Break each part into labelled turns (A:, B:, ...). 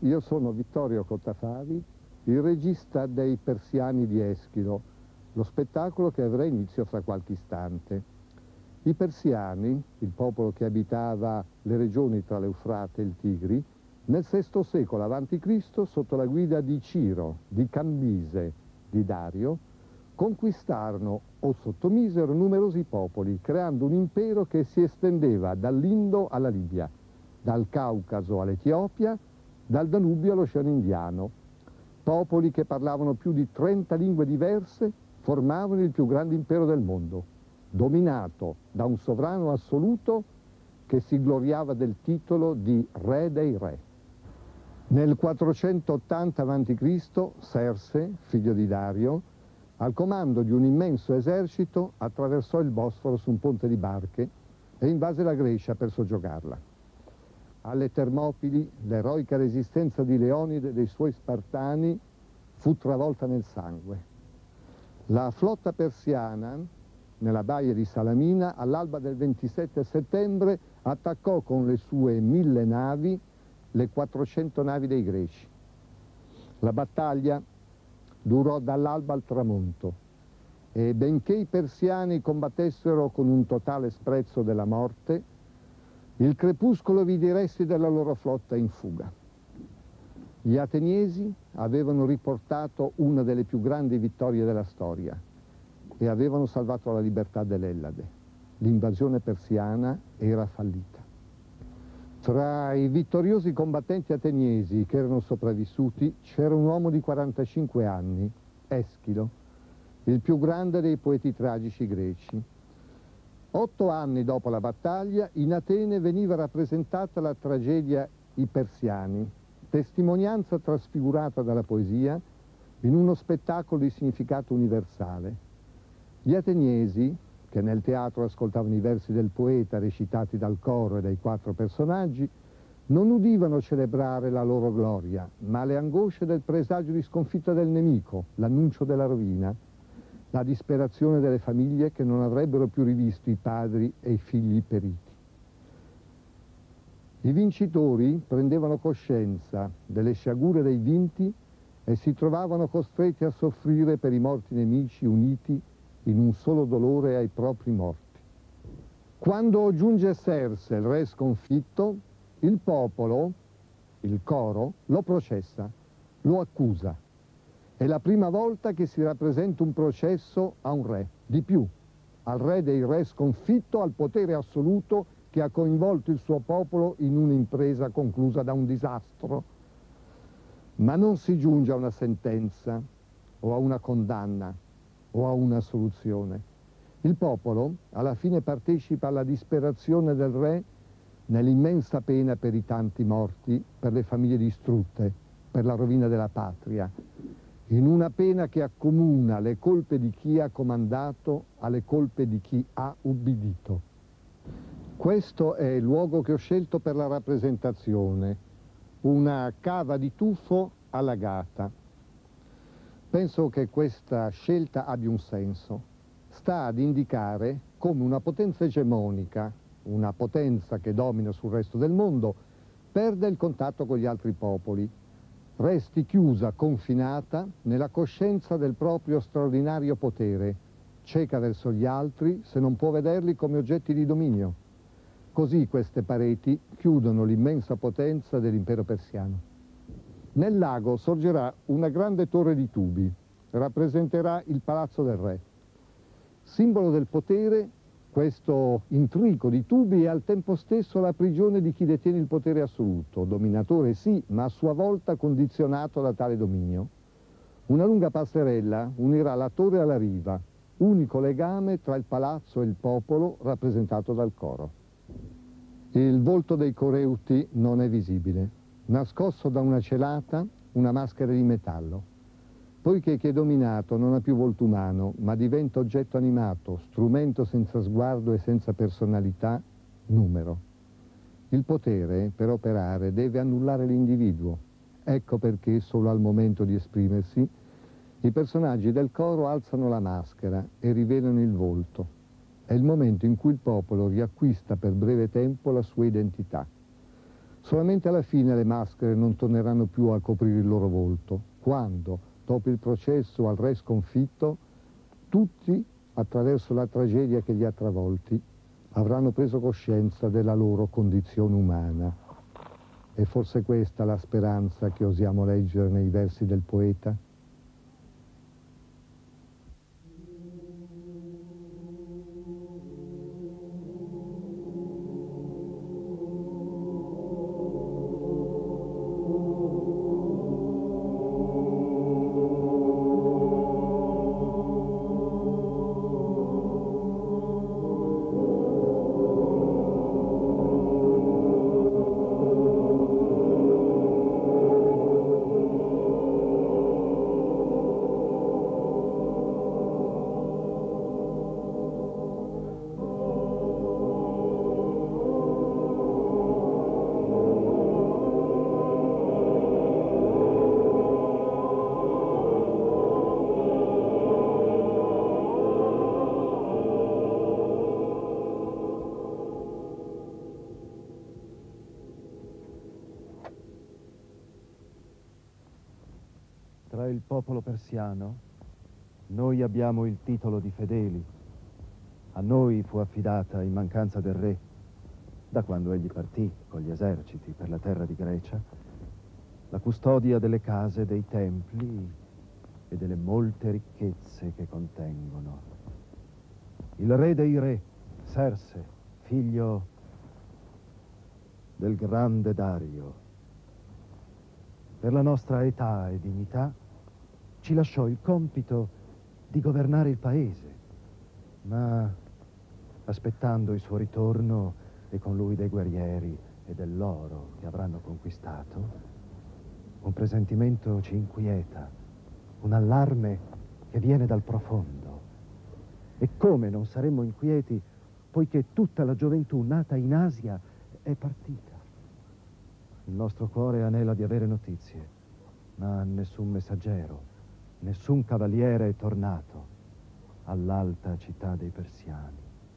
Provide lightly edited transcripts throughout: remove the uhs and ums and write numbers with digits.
A: io sono Vittorio Cottafavi, il regista dei Persiani di Eschilo, lo spettacolo che avrà inizio fra qualche istante. I Persiani, il popolo che abitava le regioni tra l'Eufrate e il Tigri, nel VI secolo a.C., sotto la guida di Ciro, di Cambise, di Dario, conquistarono o sottomisero numerosi popoli, creando un impero che si estendeva dall'Indo alla Libia, dal Caucaso all'Etiopia, dal Danubio all'Oceano Indiano. Popoli che parlavano più di 30 lingue diverse formavano il più grande impero del mondo, dominato da un sovrano assoluto che si gloriava del titolo di Re dei Re. Nel 480 a.C. Serse, figlio di Dario, al comando di un immenso esercito, attraversò il Bosforo su un ponte di barche e invase la Grecia per soggiogarla. Alle Termopili l'eroica resistenza di Leonide e dei suoi Spartani fu travolta nel sangue. La flotta persiana, nella baia di Salamina, all'alba del 27 settembre, attaccò con le sue 1000 navi le 400 navi dei Greci. La battaglia durò dall'alba al tramonto e benché i persiani combattessero con un totale sprezzo della morte, il crepuscolo vide i resti della loro flotta in fuga. Gli ateniesi avevano riportato una delle più grandi vittorie della storia e avevano salvato la libertà dell'Ellade. L'invasione persiana era fallita. Tra i vittoriosi combattenti ateniesi che erano sopravvissuti c'era un uomo di 45 anni, Eschilo, il più grande dei poeti tragici greci. 8 anni dopo la battaglia, in Atene veniva rappresentata la tragedia I Persiani, testimonianza trasfigurata dalla poesia in uno spettacolo di significato universale. Gli ateniesi, che nel teatro ascoltavano i versi del poeta recitati dal coro e dai 4 personaggi, non udivano celebrare la loro gloria, ma le angosce del presagio di sconfitta del nemico, l'annuncio della rovina, la disperazione delle famiglie che non avrebbero più rivisto i padri e i figli periti. I vincitori prendevano coscienza delle sciagure dei vinti e si trovavano costretti a soffrire per i morti nemici uniti in un solo dolore ai propri morti. Quando giunge Serse, il re sconfitto, il popolo, il coro, lo processa, lo accusa. È la prima volta che si rappresenta un processo a un re, di più, al re dei re sconfitto, al potere assoluto che ha coinvolto il suo popolo in un'impresa conclusa da un disastro. Ma non si giunge a una sentenza o a una condanna o a una soluzione. Il popolo alla fine partecipa alla disperazione del re nell'immensa pena per i tanti morti, per le famiglie distrutte, per la rovina della patria, in una pena che accomuna le colpe di chi ha comandato alle colpe di chi ha ubbidito. Questo è il luogo che ho scelto per la rappresentazione, una cava di tuffo allagata. Penso che questa scelta abbia un senso. Sta ad indicare come una potenza egemonica, una potenza che domina sul resto del mondo, perde il contatto con gli altri popoli, resti chiusa, confinata nella coscienza del proprio straordinario potere, cieca verso gli altri se non può vederli come oggetti di dominio. Così queste pareti chiudono l'immensa potenza dell'impero persiano. Nel lago sorgerà una grande torre di tubi, rappresenterà il palazzo del re. Simbolo del potere, questo intrico di tubi è al tempo stesso la prigione di chi detiene il potere assoluto, dominatore sì, ma a sua volta condizionato da tale dominio. Una lunga passerella unirà la torre alla riva, unico legame tra il palazzo e il popolo rappresentato dal coro. Il volto dei coreuti non è visibile, nascosto da una celata, una maschera di metallo. Poiché chi è dominato non ha più volto umano, ma diventa oggetto animato, strumento senza sguardo e senza personalità, numero. Il potere, per operare, deve annullare l'individuo. Ecco perché, solo al momento di esprimersi, i personaggi del coro alzano la maschera e rivelano il volto. È il momento in cui il popolo riacquista per breve tempo la sua identità. Solamente alla fine le maschere non torneranno più a coprire il loro volto, quando, dopo il processo al re sconfitto, tutti, attraverso la tragedia che li ha travolti, avranno preso coscienza della loro condizione umana. È forse questa la speranza che osiamo leggere nei versi del poeta?
B: Tra il popolo persiano, noi abbiamo il titolo di fedeli. A noi fu affidata, in mancanza del re, da quando egli partì con gli eserciti per la terra di Grecia, la custodia delle case, dei templi e delle molte ricchezze che contengono. Il re dei re, Serse, figlio del grande Dario, per la nostra età e dignità, ci lasciò il compito di governare il paese, ma aspettando il suo ritorno e con lui dei guerrieri e dell'oro che avranno conquistato, un presentimento ci inquieta, un allarme che viene dal profondo. E come non saremmo inquieti, poiché tutta la gioventù nata in Asia è partita. Il nostro cuore anela di avere notizie, ma nessun messaggero, nessun cavaliere è tornato all'alta città dei persiani.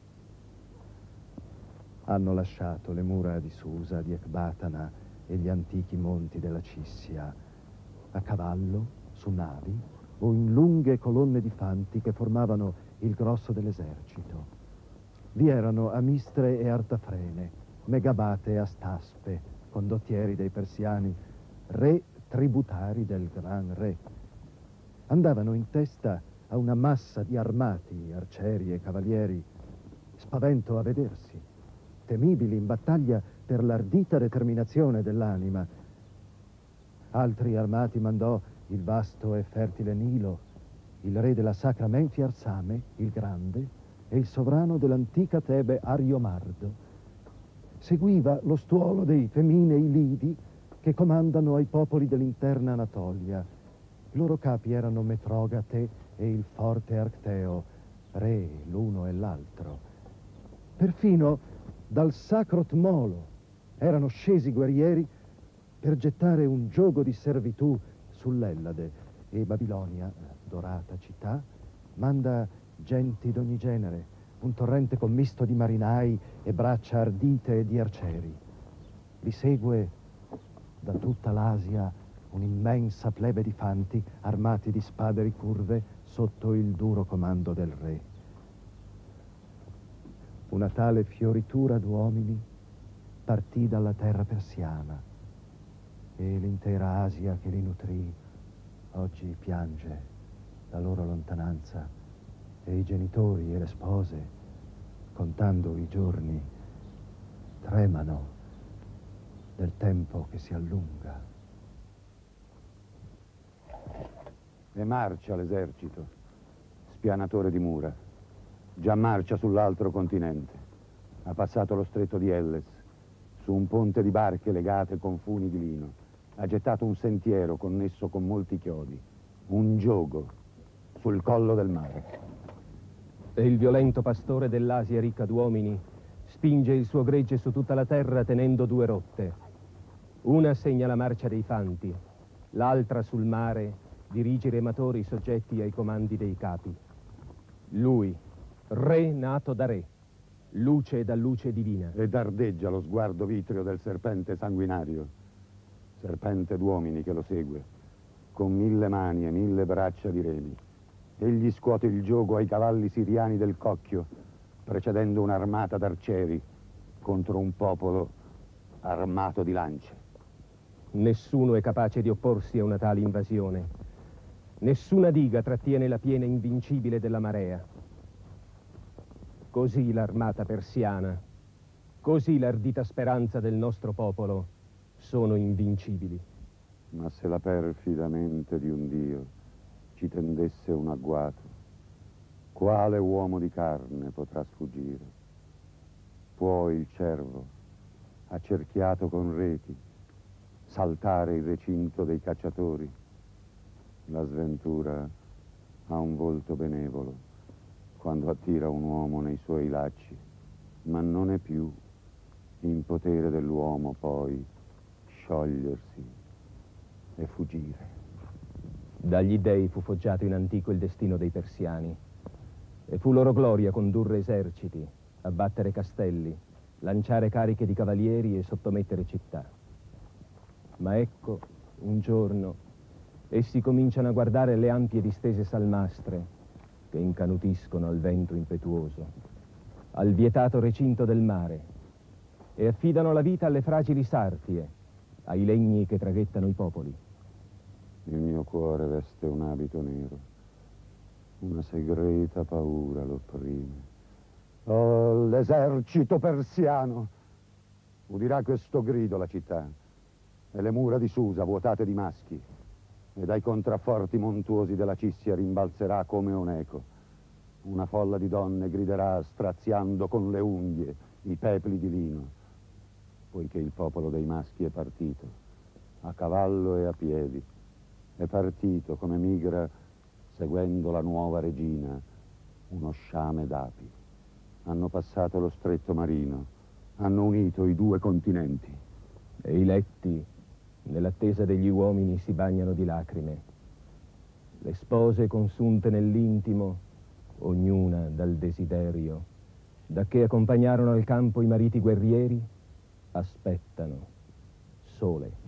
B: Hanno lasciato le mura di Susa, di Ecbatana e gli antichi monti della Cissia, a cavallo, su navi o in lunghe colonne di fanti che formavano il grosso dell'esercito. Vi erano Amistre e Artafrene, Megabate e Astaspe, condottieri dei persiani, re tributari del gran re. Andavano in testa a una massa di armati, arcieri e cavalieri, spavento a vedersi, temibili in battaglia per l'ardita determinazione dell'anima. Altri armati mandò il vasto e fertile Nilo, il re della sacra Menfi Arsame, il grande, e il sovrano dell'antica Tebe Ariomardo. Seguiva lo stuolo dei Feminei Lidi che comandano ai popoli dell'interna Anatolia. I loro capi erano Metrogate e il forte Arcteo, re l'uno e l'altro. Perfino dal sacro Tmolo erano scesi guerrieri per gettare un giogo di servitù sull'Ellade, e Babilonia, dorata città, manda genti d'ogni genere, un torrente commisto di marinai e braccia ardite di arcieri. Li segue da tutta l'Asia un'immensa plebe di fanti armati di spade ricurve sotto il duro comando del re. Una tale fioritura d'uomini partì dalla terra persiana e l'intera Asia che li nutrì oggi piange la loro lontananza, e i genitori e le spose, contando i giorni, tremano del tempo che si allunga.
C: E marcia l'esercito, spianatore di mura. Già marcia sull'altro continente. Ha passato lo stretto di Elles, su un ponte di barche legate con funi di lino. Ha gettato un sentiero connesso con molti chiodi, un giogo, sul collo del mare.
D: E il violento pastore dell'Asia ricca d'uomini spinge il suo gregge su tutta la terra tenendo due rotte. Una segna la marcia dei fanti, l'altra sul mare dirige i rematori soggetti ai comandi dei capi. Lui, re nato da re, luce da luce divina.
C: Ed ardeggia lo sguardo vitreo del serpente sanguinario, serpente d'uomini che lo segue, con 1000 mani e 1000 braccia di remi. Egli scuote il giogo ai cavalli siriani del Cocchio, precedendo un'armata d'arcieri contro un popolo armato di lance.
D: Nessuno è capace di opporsi a una tale invasione. Nessuna diga trattiene la piena invincibile della marea. Così l'armata persiana, così l'ardita speranza del nostro popolo sono invincibili.
C: Ma se la perfida mente di un Dio ci tendesse un agguato, quale uomo di carne potrà sfuggire? Può il cervo, accerchiato con reti, saltare il recinto dei cacciatori? La sventura ha un volto benevolo quando attira un uomo nei suoi lacci, ma non è più in potere dell'uomo poi sciogliersi e fuggire.
D: Dagli dei fu foggiato in antico il destino dei persiani, e fu loro gloria condurre eserciti, abbattere castelli, lanciare cariche di cavalieri e sottomettere città. Ma ecco, un giorno, essi cominciano a guardare le ampie distese salmastre che incanutiscono al vento impetuoso, al vietato recinto del mare, e affidano la vita alle fragili sartie, ai legni che traghettano i popoli.
C: Il mio cuore veste un abito nero, una segreta paura lo opprime. Oh, l'esercito persiano! Udirà questo grido la città, e le mura di Susa vuotate di maschi, e dai contrafforti montuosi della Cissia rimbalzerà come un eco. Una folla di donne griderà straziando con le unghie i pepli di lino, poiché il popolo dei maschi è partito, a cavallo e a piedi, è partito come migra seguendo la nuova regina, uno sciame d'api. Hanno passato lo stretto marino, hanno unito i 2 continenti.
D: E i letti, nell'attesa degli uomini, si bagnano di lacrime. Le spose consunte nell'intimo, ognuna dal desiderio, da che accompagnarono al campo i mariti guerrieri, aspettano, sole.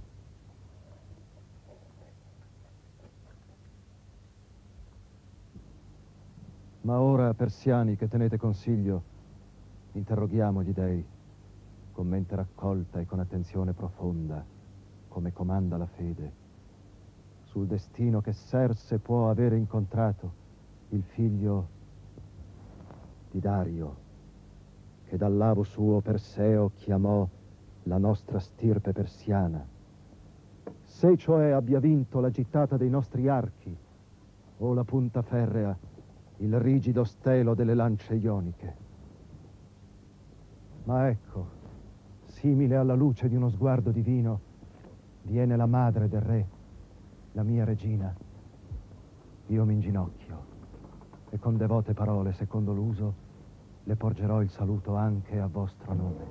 B: Ma ora, persiani che tenete consiglio, interroghiamo gli dei, con mente raccolta e con attenzione profonda, come comanda la fede, sul destino che Serse può avere incontrato, il figlio di Dario, che dal lago suo Perseo chiamò la nostra stirpe persiana. Se cioè abbia vinto la gittata dei nostri archi, o la punta ferrea, il rigido stelo delle lance ioniche. Ma ecco, simile alla luce di uno sguardo divino, viene la madre del re, la mia regina. Io mi inginocchio e con devote parole, secondo l'uso, le porgerò il saluto anche a vostro nome.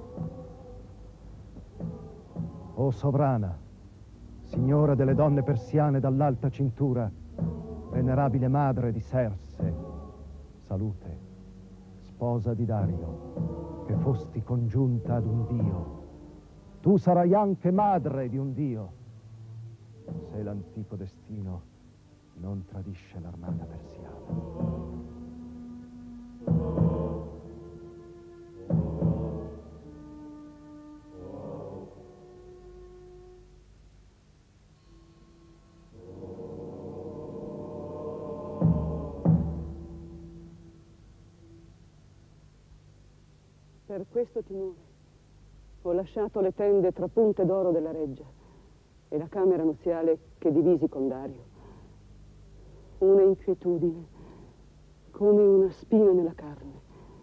B: O sovrana, signora delle donne persiane dall'alta cintura, venerabile madre di Serse, salute, sposa di Dario, che fosti congiunta ad un dio. Tu sarai anche madre di un dio, se l'antico destino non tradisce l'armata persiana.
E: Per questo timore ho lasciato le tende tra punte d'oro della reggia e la camera nuziale che divisi con Dario. Una inquietudine, come una spina nella carne.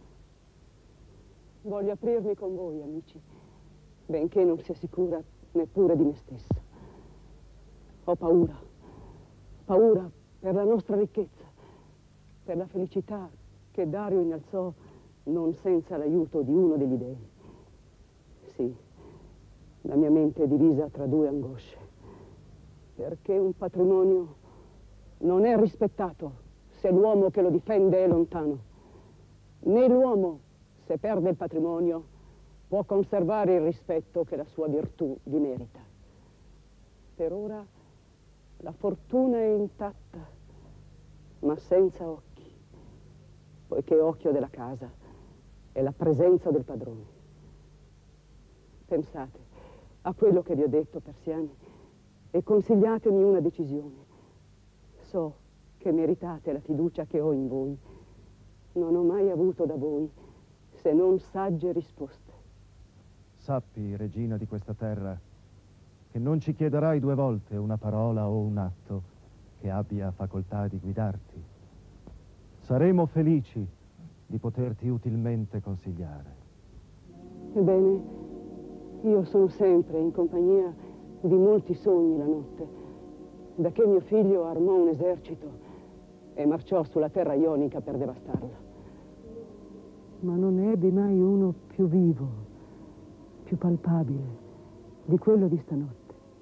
E: Voglio aprirmi con voi, amici, benché non sia sicura neppure di me stessa. Ho paura, paura per la nostra ricchezza, per la felicità che Dario innalzò non senza l'aiuto di uno degli dei. Sì, la mia mente è divisa tra 2 angosce, perché un patrimonio non è rispettato se l'uomo che lo difende è lontano, né l'uomo se perde il patrimonio, può conservare il rispetto che la sua virtù gli merita. Per ora la fortuna è intatta, ma senza occhi, poiché occhio della casa è la presenza del padrone. Pensate a quello che vi ho detto, persiani, e consigliatemi una decisione. So che meritate la fiducia che ho in voi. Non ho mai avuto da voi se non sagge risposte.
B: Sappi, regina di questa terra, che non ci chiederai 2 volte una parola o un atto che abbia facoltà di guidarti. Saremo felici di poterti utilmente consigliare.
E: Ebbene, io sono sempre in compagnia di molti sogni la notte, da che mio figlio armò un esercito e marciò sulla terra ionica per devastarla. Ma non ne ebbi mai uno più vivo, più palpabile di quello di stanotte.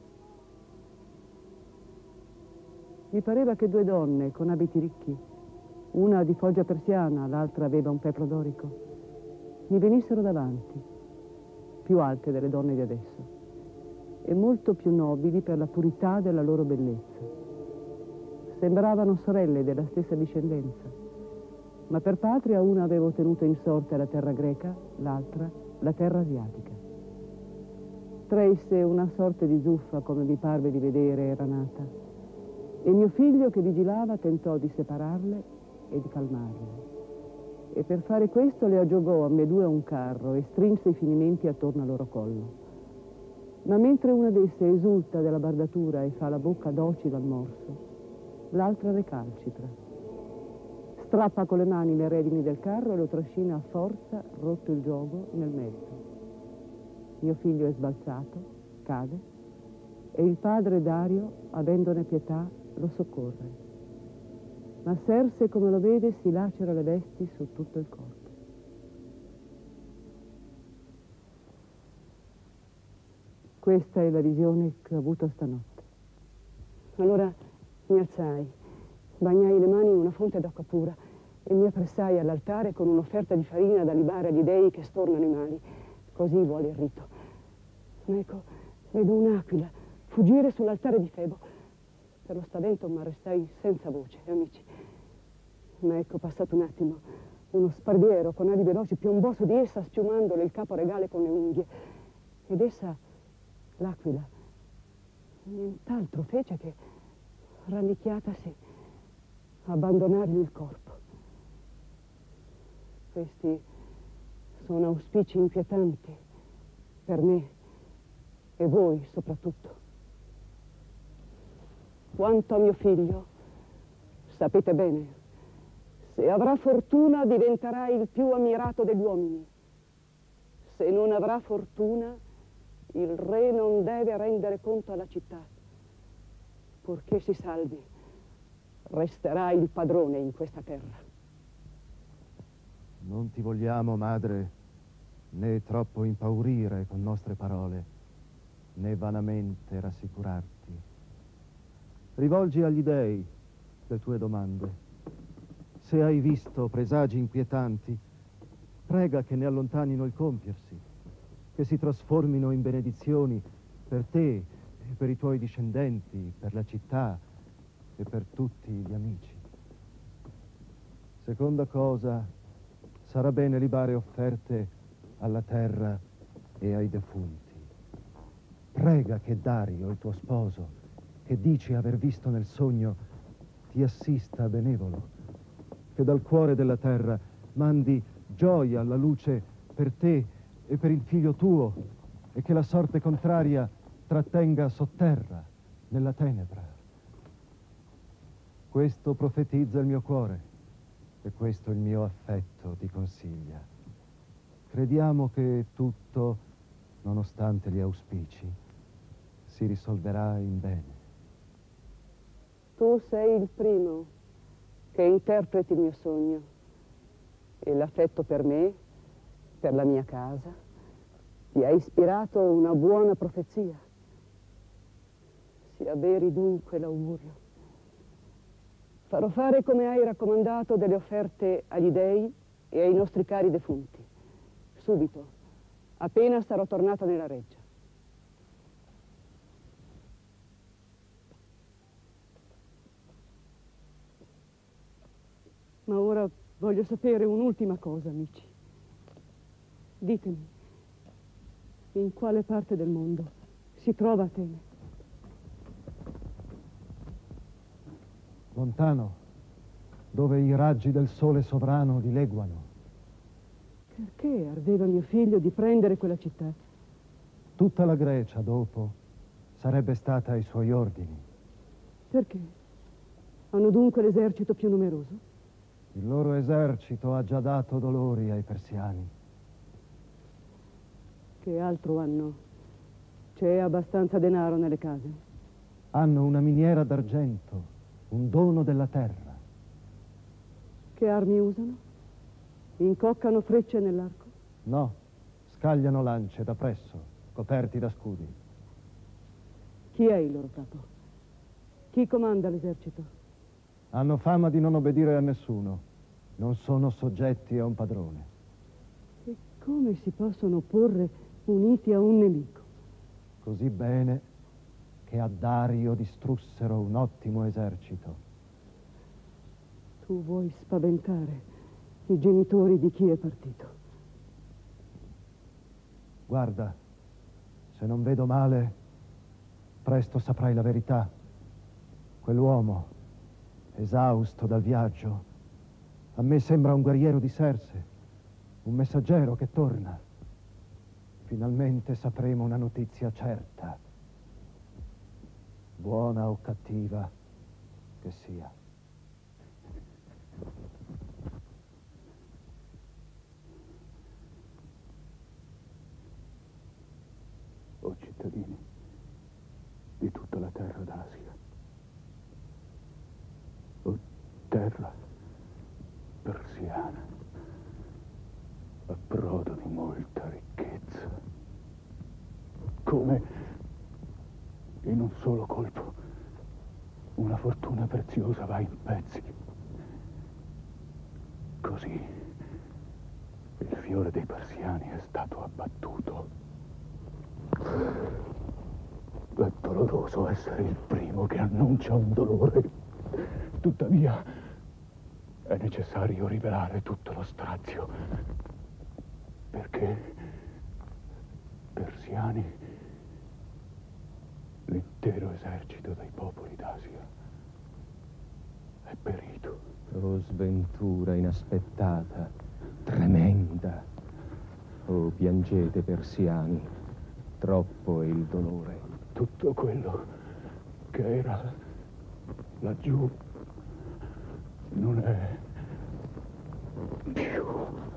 E: Mi pareva che 2 donne con abiti ricchi, una di foggia persiana, l'altra aveva un peplo dorico, mi venissero davanti, più alte delle donne di adesso e molto più nobili per la purità della loro bellezza. Sembravano sorelle della stessa discendenza, ma per patria una aveva ottenuto in sorte la terra greca, l'altra la terra asiatica. Tra esse una sorte di zuffa, come mi parve di vedere, era nata, e mio figlio che vigilava tentò di separarle e di calmarle. E per fare questo le aggiogò ambedue a un carro e strinse i finimenti attorno al loro collo. Ma mentre una d'esse esulta della bardatura e fa la bocca docile al morso, l'altra recalcitra. Strappa con le mani le redini del carro e lo trascina a forza, rotto il giogo, nel mezzo. Mio figlio è sbalzato, cade, e il padre Dario, avendone pietà, lo soccorre. Ma Serse, come lo vede, si lacera le vesti su tutto il corpo. Questa è la visione che ho avuto stanotte. Allora mi alzai, bagnai le mani in una fonte d'acqua pura e mi appressai all'altare con un'offerta di farina da libare agli dei che stornano i mali. Così vuole il rito. Ma ecco, vedo un'aquila fuggire sull'altare di Febo. Per lo spavento m'arrestai senza voce, amici. Ma ecco, passato un attimo, uno sparviero con ali veloci piombò su di essa, spiumandole il capo regale con le unghie. Ed essa, l'aquila, nient'altro fece che, rannicchiatasi, abbandonargli il corpo. Questi sono auspici inquietanti per me e voi soprattutto. Quanto a mio figlio, sapete bene, se avrà fortuna diventerà il più ammirato degli uomini. Se non avrà fortuna, il re non deve rendere conto alla città. Purché si salvi, resterà il padrone in questa terra.
B: Non ti vogliamo, madre, né troppo impaurire con nostre parole, né vanamente rassicurarti. Rivolgi agli dei le tue domande. Se hai visto presagi inquietanti, prega che ne allontanino il compiersi, che si trasformino in benedizioni per te e per i tuoi discendenti, per la città e per tutti gli amici. Seconda cosa, sarà bene libare offerte alla terra e ai defunti. Prega che Dario, il tuo sposo, che dici aver visto nel sogno, ti assista benevolo, che dal cuore della terra mandi gioia alla luce per te e per il figlio tuo, e che la sorte contraria trattenga sotterra nella tenebra. Questo profetizza il mio cuore e questo il mio affetto ti consiglia. Crediamo che tutto, nonostante gli auspici, si risolverà in bene.
E: Tu sei il primo che interpreti il mio sogno e l'affetto per me, per la mia casa, ti ha ispirato una buona profezia. Sia veri dunque l'augurio. Farò fare come hai raccomandato delle offerte agli dei e ai nostri cari defunti. Subito, appena sarò tornata nella reggia. Ma ora voglio sapere un'ultima cosa, amici. Ditemi, in quale parte del mondo si trova Atene?
B: Lontano, dove i raggi del sole sovrano dileguano.
E: Perché ardeva mio figlio di prendere quella città?
B: Tutta la Grecia, dopo, sarebbe stata ai suoi ordini.
E: Perché? Hanno dunque l'esercito più numeroso?
B: Il loro esercito ha già dato dolori ai persiani.
E: Che altro hanno? C'è abbastanza denaro nelle case?
B: Hanno una miniera d'argento, un dono della terra.
E: Che armi usano? Incoccano frecce nell'arco?
B: No, scagliano lance da presso, coperti da scudi.
E: Chi è il loro capo? Chi comanda l'esercito?
B: Hanno fama di non obbedire a nessuno. Non sono soggetti a un padrone.
E: E come si possono opporre uniti a un nemico?
B: Così bene che a Dario distrussero un ottimo esercito.
E: Tu vuoi spaventare i genitori di chi è partito?
B: Guarda, se non vedo male, presto saprai la verità. Quell'uomo, esausto dal viaggio, a me sembra un guerriero di Serse, un messaggero che torna. Finalmente sapremo una notizia certa, buona o cattiva che sia.
F: O cittadini di tutta la terra d'Asia, o terra persiana, approdo di molta ricchezza, come in un solo colpo una fortuna preziosa va in pezzi. Così il fiore dei persiani è stato abbattuto. È doloroso essere il primo che annuncia un dolore. Tuttavia, è necessario rivelare tutto lo strazio. Perché, persiani, l'intero esercito dei popoli d'Asia è perito.
D: Oh, sventura inaspettata, tremenda. Oh, piangete, persiani, troppo è il dolore.
F: Tutto quello che era laggiù non è più.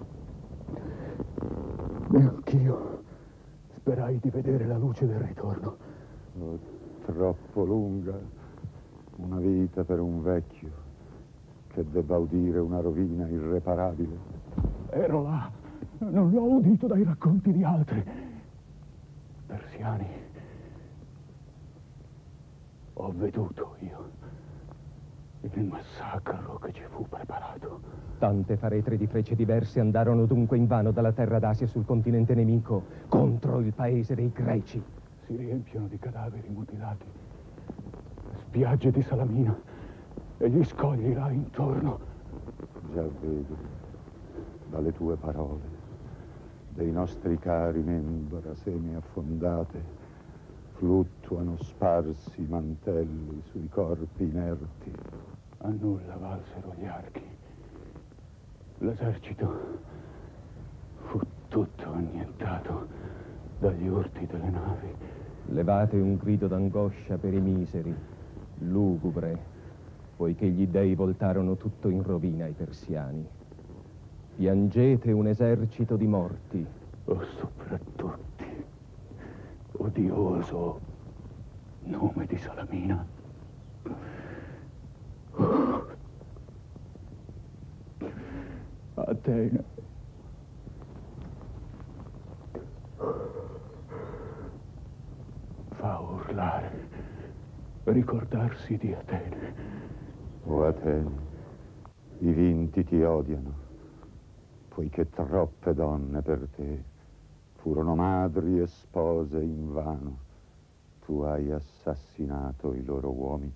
F: Neanch'io sperai di vedere la luce del ritorno.
C: Oh, troppo lunga una vita per un vecchio che debba udire una rovina irreparabile.
F: Ero là, non l'ho udito dai racconti di altri. Persiani, ho veduto io il massacro che ci fu preparato.
D: Tante faretre di frecce diverse andarono dunque invano dalla terra d'Asia sul continente nemico contro il paese dei Greci.
F: Si riempiono di cadaveri mutilati le spiagge di Salamina e gli scogli là intorno.
C: Già vedo, dalle tue parole, dei nostri cari membra semi-affondate, fluttuano sparsi i mantelli sui corpi inerti.
F: A nulla valsero gli archi. L'esercito fu tutto annientato dagli urti delle navi.
D: Levate un grido d'angoscia per i miseri, lugubre, poiché gli dei voltarono tutto in rovina ai persiani. Piangete un esercito di morti.
F: O sopratutti, odioso nome di Salamina. Atene. Fa urlare, ricordarsi di Atene.
C: O Atene, i vinti ti odiano. poiché troppe donne per te furono madri e spose invano, tu hai assassinato i loro uomini.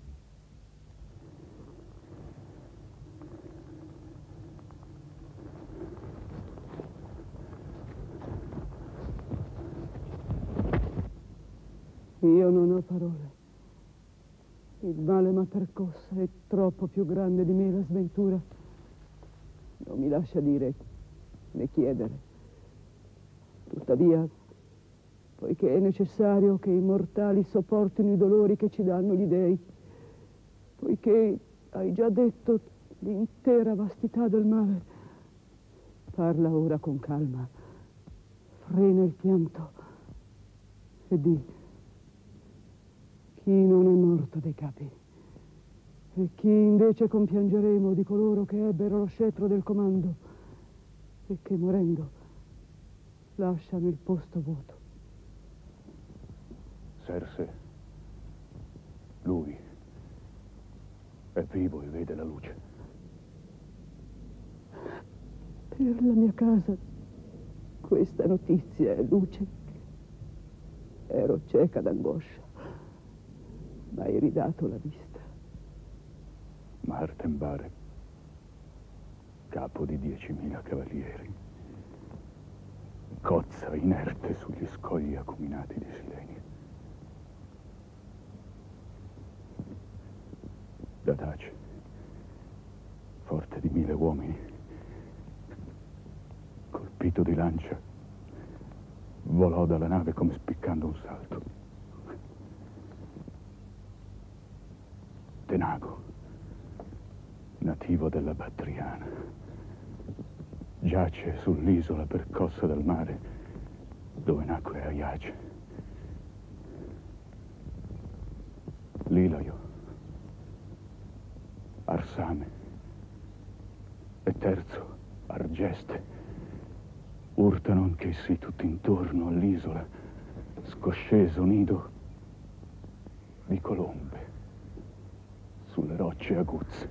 E: Io non ho parole. Il male m'ha percossa, è troppo più grande di me la sventura. Non mi lascia dire né chiedere. Tuttavia, poiché è necessario che i mortali sopportino i dolori che ci danno gli dei, poiché hai già detto l'intera vastità del male, parla ora con calma, frena il pianto e di chi non è morto dei capi e chi invece compiangeremo di coloro che ebbero lo scettro del comando e che morendo lasciano il posto vuoto.
F: Serse, lui è vivo e vede la luce.
E: Per la mia casa questa notizia è luce. Ero cieca d'angoscia, ma hai ridato la vista.
F: Martenbare, capo di 10.000 cavalieri, cozza inerte sugli scogli acuminati di Silenia. Dadace, forte di 1.000 uomini, colpito di lancia, volò dalla nave come spiccando un salto. Tenago, nativo della Battriana, giace sull'isola percossa dal mare dove nacque Aiace. Lilaio, Arsame e Terzo, Argeste, urtano anch'essi tutti intorno all'isola, scosceso nido di colombe sulle rocce aguzze.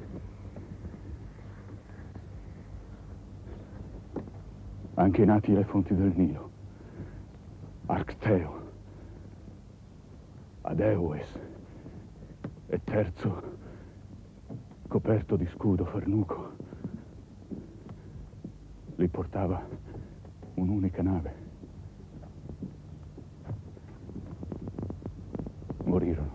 F: Anche i nati alle fonti del Nilo, Arcteo, Adeues e Terzo, coperto di scudo farnuco, li portava un'unica nave. Morirono.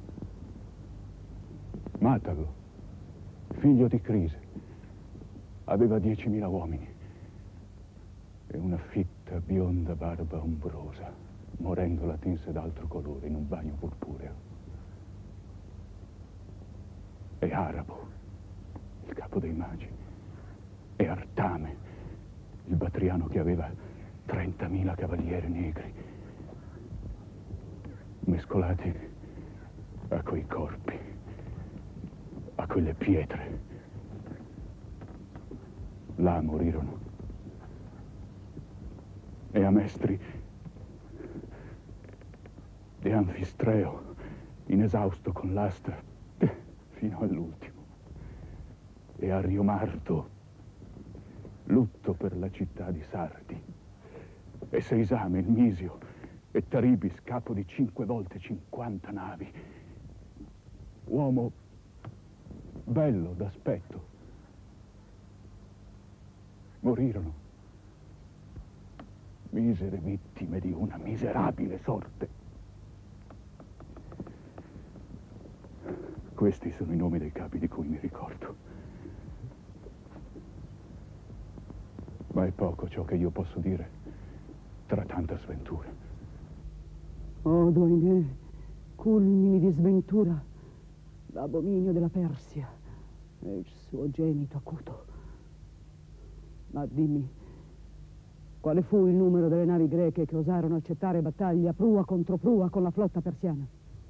F: Matalo, figlio di Crise, aveva 10.000 uomini e una fitta bionda barba ombrosa, morendo la tinse d'altro colore in un bagno purpureo. E Arabo, il capo dei magi, e Artame, il Battriano che aveva 30.000 cavalieri negri, mescolati a quei corpi, a quelle pietre. Là morirono. E Amestri e Anfistreo, inesausto con l'asta, fino all'ultimo. E a Riomardo, lutto per la città di Sardi. E Seisame, il Misio, e Taribis, capo di 5 volte 50 navi. Uomo bello d'aspetto. Morirono. Misere vittime di una miserabile sorte. Questi sono i nomi dei capi di cui mi ricordo. Ma è poco ciò che io posso dire tra tanta sventura.
E: Oh, Doinè, culmini di sventura, l'abominio della Persia e il suo genito acuto. Ma dimmi, quale fu il numero delle navi greche che osarono accettare battaglia prua contro prua con la flotta persiana?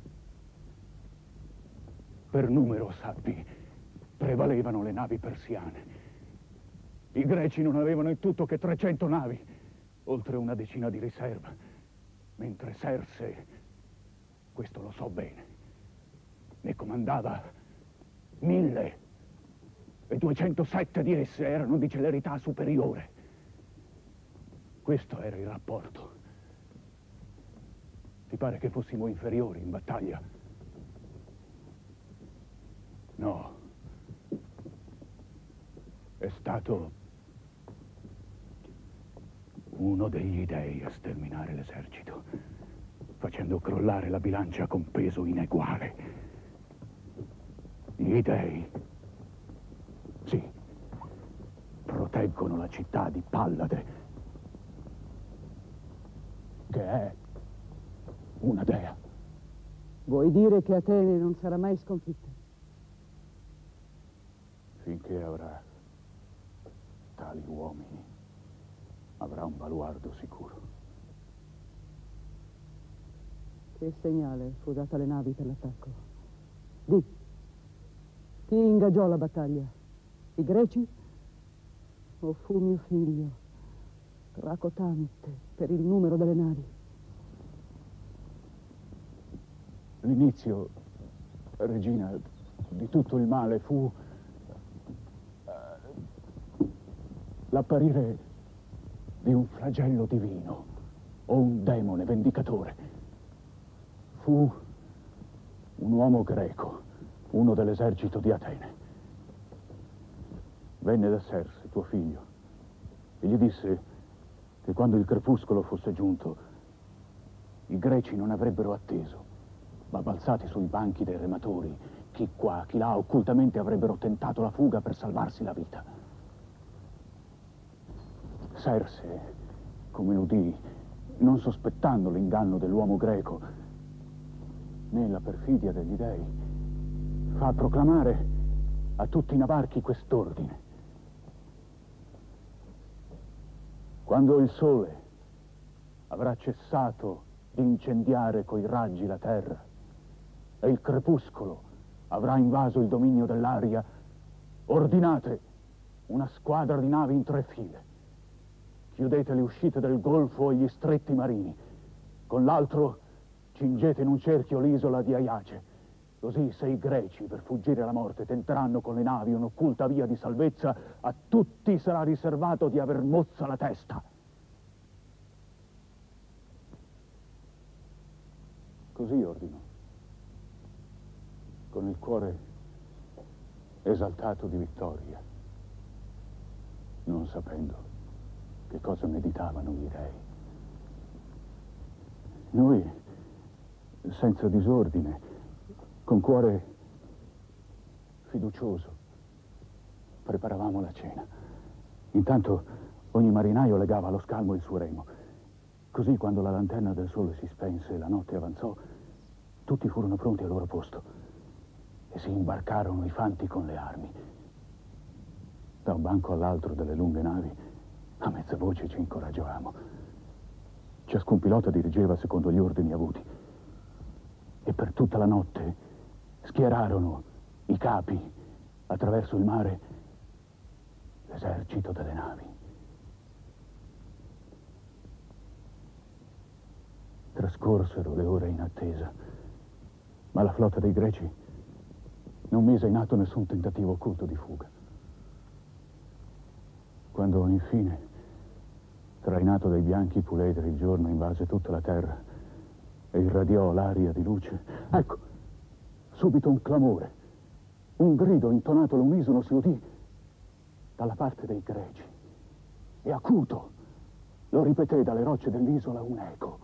F: Per numero, sappi, prevalevano le navi persiane. I greci non avevano in tutto che 300 navi, oltre una decina di riserva, mentre Serse, questo lo so bene, ne comandava 1.000 e 207 di esse erano di celerità superiore. Questo era il rapporto. Ti pare che fossimo inferiori in battaglia? No. È stato uno degli dei a sterminare l'esercito, facendo crollare la bilancia con peso ineguale. Gli dei, sì, proteggono la città di Pallade, che è una dea.
E: Vuoi dire che Atene non sarà mai sconfitta?
F: Finché avrà tali uomini, avrà un baluardo sicuro.
E: Che segnale fu dato alle navi per l'attacco? Di. Chi ingaggiò la battaglia? I greci? O fu mio figlio, Tracotante, per il numero delle navi?
F: L'inizio, regina, di tutto il male fu l'apparire di un flagello divino o un demone vendicatore. Fu un uomo greco, uno dell'esercito di Atene. Venne da Serse, tuo figlio, e gli disse che quando il crepuscolo fosse giunto, i greci non avrebbero atteso, ma balzati sui banchi dei rematori, chi qua, chi là, occultamente avrebbero tentato la fuga per salvarsi la vita. Serse, come udì, non sospettando l'inganno dell'uomo greco, né la perfidia degli dei, fa proclamare a tutti i navarchi quest'ordine. Quando il sole avrà cessato di incendiare coi raggi la terra e il crepuscolo avrà invaso il dominio dell'aria, ordinate una squadra di navi in 3 file. Chiudete le uscite del golfo e gli stretti marini. Con l'altro cingete in un cerchio l'isola di Aiace. Così se i greci, per fuggire alla morte, tenteranno con le navi un'occulta via di salvezza, a tutti sarà riservato di aver mozza la testa. Così ordino, con il cuore esaltato di vittoria, non sapendo che cosa meditavano gli dei. Noi, senza disordine, con cuore fiducioso, preparavamo la cena. Intanto ogni marinaio legava allo scalmo il suo remo. Così, quando la lanterna del sole si spense e la notte avanzò, tutti furono pronti al loro posto e si imbarcarono i fanti con le armi. Da un banco all'altro delle lunghe navi, a mezza voce ci incoraggiavamo. Ciascun pilota dirigeva secondo gli ordini avuti. E per tutta la notte schierarono i capi attraverso il mare l'esercito delle navi. Trascorsero le ore in attesa, ma la flotta dei greci non mise in atto nessun tentativo occulto di fuga. Quando infine, trainato dai bianchi puledri, il giorno invase tutta la terra e irradiò l'aria di luce, ecco, subito un clamore, un grido intonato all'unisono si udì dalla parte dei greci e acuto lo ripeté dalle rocce dell'isola un eco.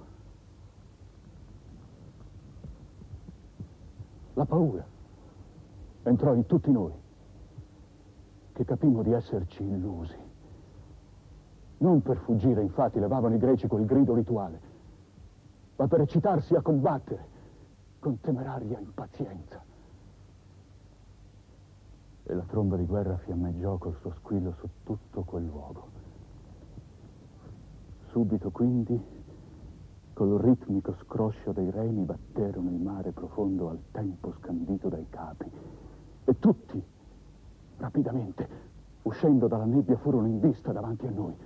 F: La paura entrò in tutti noi, che capimmo di esserci illusi. Non per fuggire, infatti, levavano i greci col grido rituale, ma per eccitarsi a combattere con temeraria impazienza. E la tromba di guerra fiammeggiò col suo squillo su tutto quel luogo. Subito, quindi, col ritmico scroscio dei remi batterono il mare profondo al tempo scandito dai capi. E tutti, rapidamente, uscendo dalla nebbia, furono in vista davanti a noi.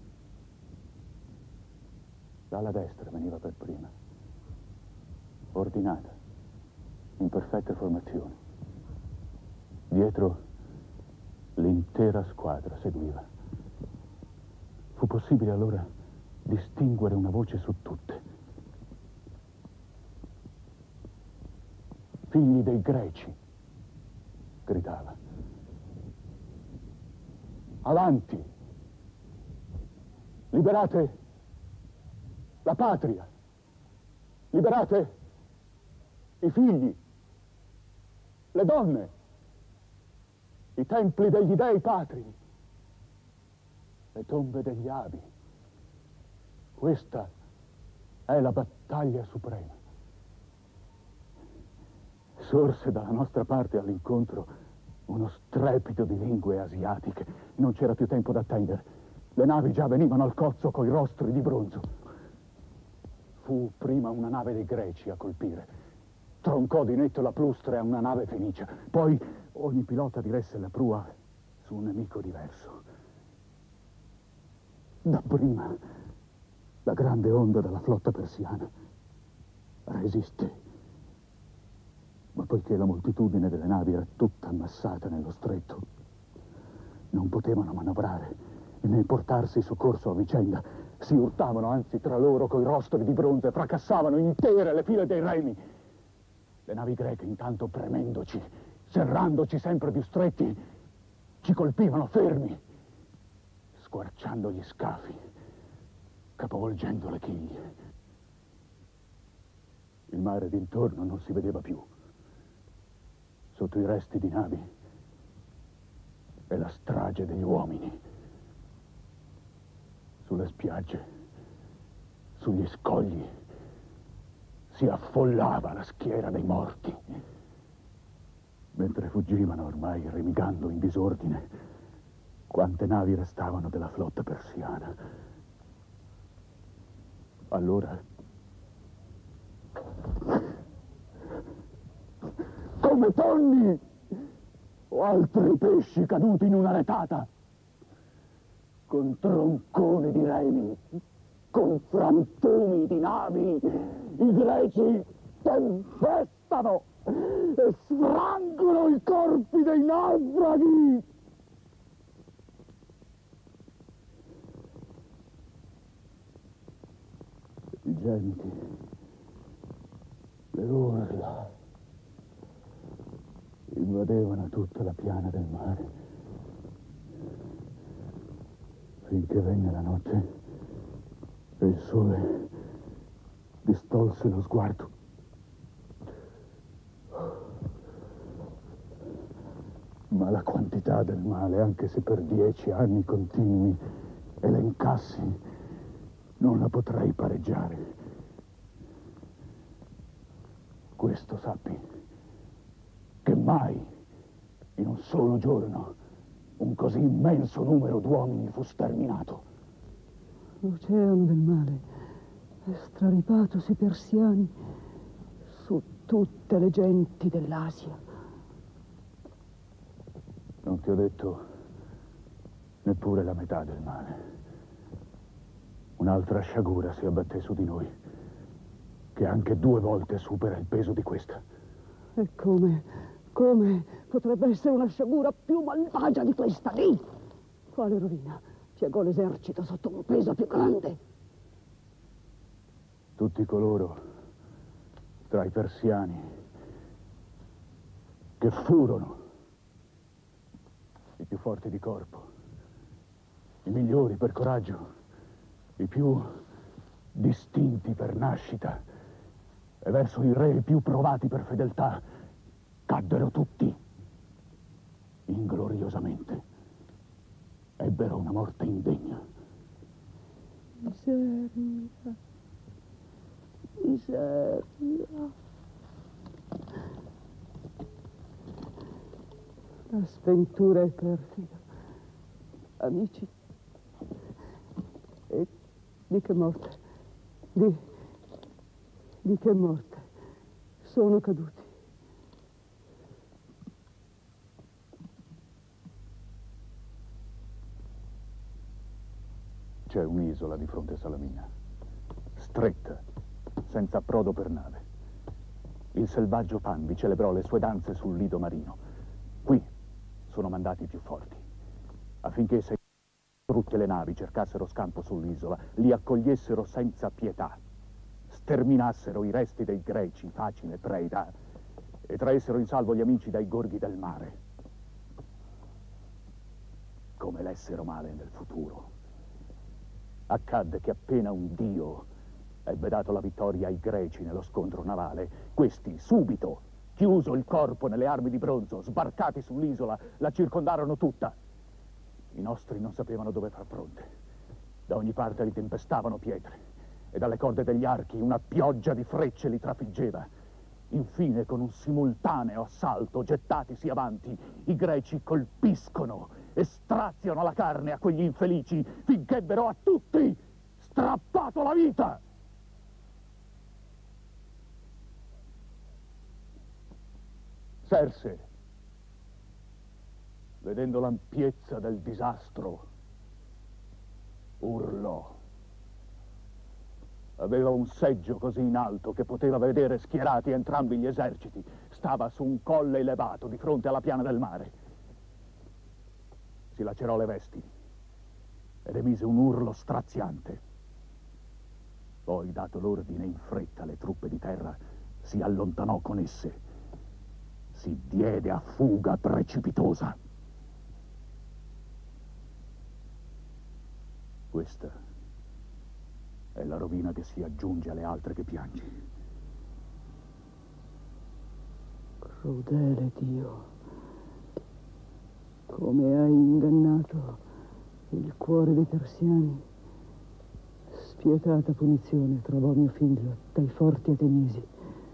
F: L'ala destra veniva per prima, ordinata, in perfetta formazione. Dietro l'intera squadra seguiva. Fu possibile allora distinguere una voce su tutte. Figli dei Greci, gridava. Avanti! Liberate la patria! Liberate i figli, le donne, i templi degli dei patri, le tombe degli avi. Questa è la battaglia suprema. Sorse dalla nostra parte all'incontro uno strepito di lingue asiatiche. Non c'era più tempo da attendere. Le navi già venivano al cozzo coi rostri di bronzo. Fu prima una nave dei Greci a colpire. Troncò di netto la plustre a una nave fenicia. Poi ogni pilota diresse la prua su un nemico diverso. Dapprima la grande onda della flotta persiana resisté. Ma poiché la moltitudine delle navi era tutta ammassata nello stretto, non potevano manovrare né portarsi soccorso a vicenda. Si urtavano anzi tra loro coi rostri di bronzo e fracassavano intere le file dei remi. Le navi greche, intanto premendoci, serrandoci sempre più stretti, ci colpivano fermi, squarciando gli scafi, capovolgendo le chiglie. Il mare d'intorno non si vedeva più. Sotto i resti di navi e la strage degli uomini. Sulle spiagge, sugli scogli, si affollava la schiera dei morti. Mentre fuggivano ormai remigando in disordine, quante navi restavano della flotta persiana. Allora, come tonni o altri pesci caduti in una retata, con tronconi di remi, con frantumi di navi, i greci tempestano e sfrangono i corpi dei naufraghi. I gemiti, le urla invadevano tutta la piana del mare, finché venne la notte e il sole distolse lo sguardo. Ma la quantità del male, anche se per 10 anni continui elencassi, non la potrei pareggiare. Questo sappi, che mai, in un solo giorno, un così immenso numero d'uomini fu sterminato.
E: L'oceano del male è straripato sui persiani, su tutte le genti dell'Asia.
F: Non ti ho detto neppure la metà del male. Un'altra sciagura si abbatté su di noi, che anche 2 volte supera il peso di questa.
E: E come potrebbe essere una sciagura più malvagia di questa? Lì! Quale rovina piegò l'esercito sotto un peso più grande?
F: Tutti coloro tra i persiani che furono i più forti di corpo, i migliori per coraggio, i più distinti per nascita e verso i re più provati per fedeltà, caddero tutti ingloriosamente. Ebbero una morte indegna.
E: Miseria, miseria. La sventura è perfida. Amici, e di che morte? Di che morte sono caduti?
F: C'è un'isola di fronte a Salamina, stretta, senza approdo per nave. Il selvaggio Pan vi celebrò le sue danze sul lido marino. Qui sono mandati i più forti, affinché se Tutte le navi cercassero scampo sull'isola, li accogliessero senza pietà, sterminassero i resti dei greci, facile preda, e traessero in salvo gli amici dai gorghi del mare. Come l'essero male nel futuro. Accadde che appena un dio ebbe dato la vittoria ai greci nello scontro navale, questi subito, chiuso il corpo nelle armi di bronzo, sbarcati sull'isola, la circondarono tutta. I nostri non sapevano dove far fronte. Da ogni parte li tempestavano pietre e dalle corde degli archi una pioggia di frecce li trafiggeva. Infine, con un simultaneo assalto, gettatisi avanti, i greci colpiscono e straziano la carne a quegli infelici finché ebbero a tutti strappato la vita. Serse, vedendo l'ampiezza del disastro, urlò. Aveva un seggio così in alto che poteva vedere schierati entrambi gli eserciti. Stava su un colle elevato di fronte alla piana del mare. Si lacerò le vesti ed emise un urlo straziante. Poi, dato l'ordine in fretta alle truppe di terra, si allontanò con esse. Si diede a fuga precipitosa. Questa è la rovina che si aggiunge alle altre che piangi.
E: Crudele Dio, come hai ingannato il cuore dei persiani. Spietata punizione trovò mio figlio dai forti ateniesi.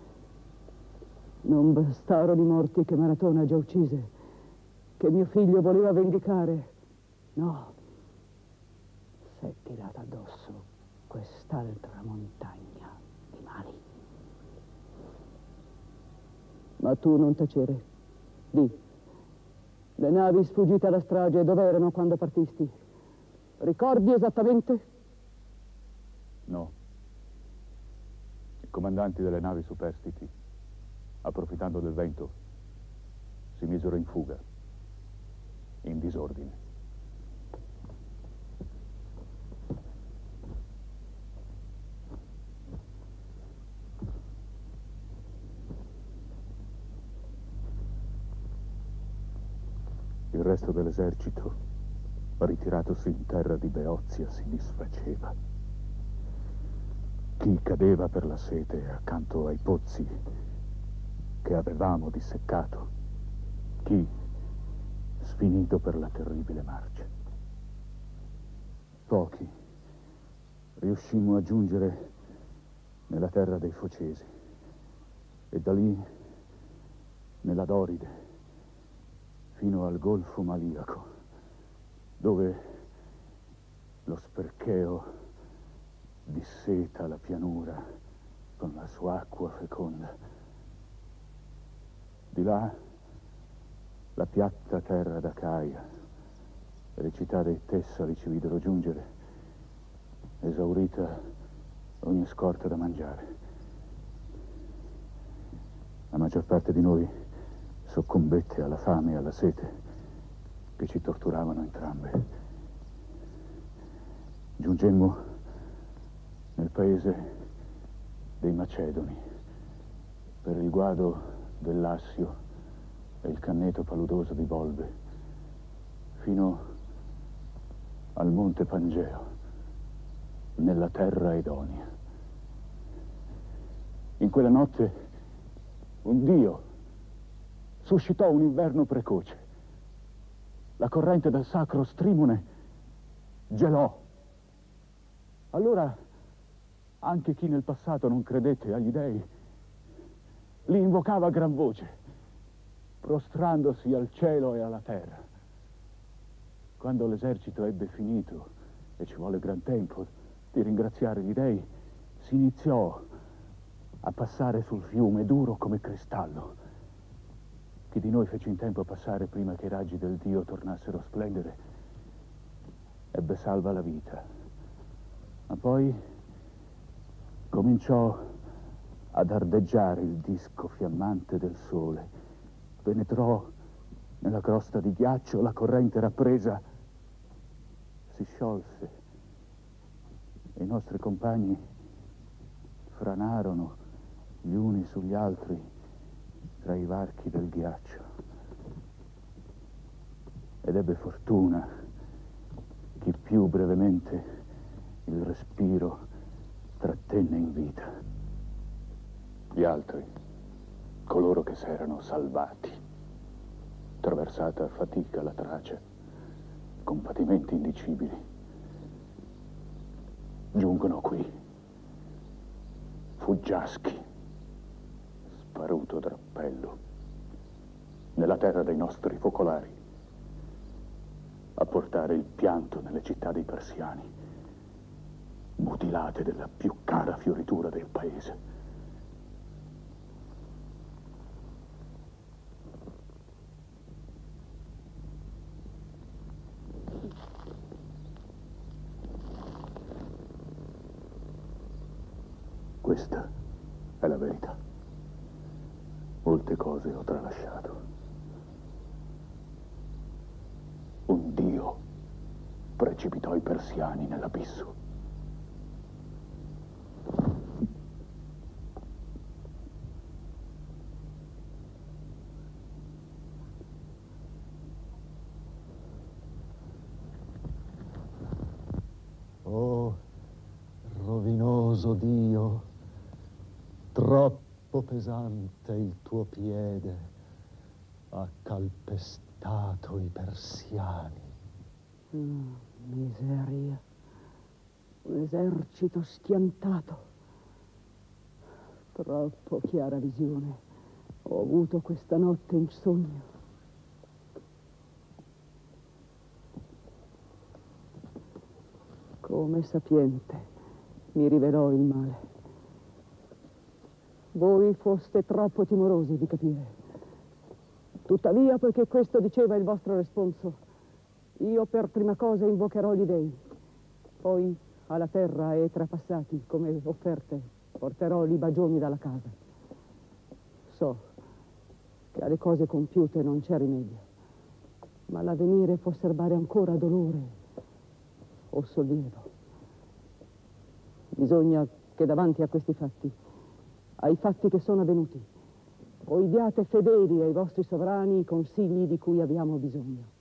E: Non bastarono i morti che Maratona già uccise, che mio figlio voleva vendicare. No, s'è tirata addosso quest'altra montagna di mali. Ma tu non tacere. Di, le navi sfuggite alla strage dove erano quando partisti? Ricordi esattamente?
F: No. I comandanti delle navi superstiti, approfittando del vento, si misero in fuga, in disordine. Il resto dell'esercito, ritiratosi in terra di Beozia, si disfaceva. Chi cadeva per la sete accanto ai pozzi che avevamo disseccato, chi sfinito per la terribile marcia. Pochi riuscimmo a giungere nella terra dei Focesi e da lì nella Doride fino al Golfo Maliaco, dove lo Spercheo disseta la pianura con la sua acqua feconda. Di là la piatta terra d'Acaia e le città dei Tessali ci videro giungere, esaurita ogni scorta da mangiare. La maggior parte di noi soccombette alla fame e alla sete che ci torturavano entrambe. Giungemmo nel paese dei Macedoni per il guado del Lassio e il canneto paludoso di Volbe, fino al monte Pangeo, nella terra Edonia. In quella notte un dio suscitò un inverno precoce. La corrente del sacro Strimone gelò. Allora anche chi nel passato non credette agli dei li invocava a gran voce, prostrandosi al cielo e alla terra. Quando l'esercito ebbe finito, e ci volle gran tempo di ringraziare gli dei, si iniziò a passare sul fiume duro come cristallo. Chi di noi fece in tempo a passare prima che i raggi del Dio tornassero a splendere ebbe salva la vita. Ma poi cominciò ad ardeggiare il disco fiammante del sole. Penetrò nella crosta di ghiaccio, la corrente rappresa si sciolse e i nostri compagni franarono gli uni sugli altri tra i varchi del ghiaccio. Ed ebbe fortuna chi più brevemente il respiro trattenne in vita. Gli altri, coloro che s'erano salvati, attraversata a fatica la Tracia, con patimenti indicibili, giungono qui, fuggiaschi, sparuto drappello, nella terra dei nostri focolari, a portare il pianto nelle città dei persiani, mutilate della più cara fioritura del paese. Questa è la verità. Molte cose ho tralasciato. Un dio precipitò i persiani nell'abisso.
B: Oh, rovinoso Dio, troppo pesante il tuo piede, ha calpestato i persiani.
E: Miseria, un esercito schiantato. Troppo chiara visione ho avuto questa notte in sogno. Come sapiente mi rivelò il male. Voi foste troppo timorosi di capire. Tuttavia, poiché questo diceva il vostro responso, io per prima cosa invocherò gli dei. Poi alla terra e trapassati come offerte porterò i bagioni dalla casa. So che alle cose compiute non c'è rimedio, ma l'avvenire può serbare ancora dolore o sollievo. Bisogna che davanti a questi fatti, ai fatti che sono avvenuti, voi diate fedeli ai vostri sovrani i consigli di cui abbiamo bisogno.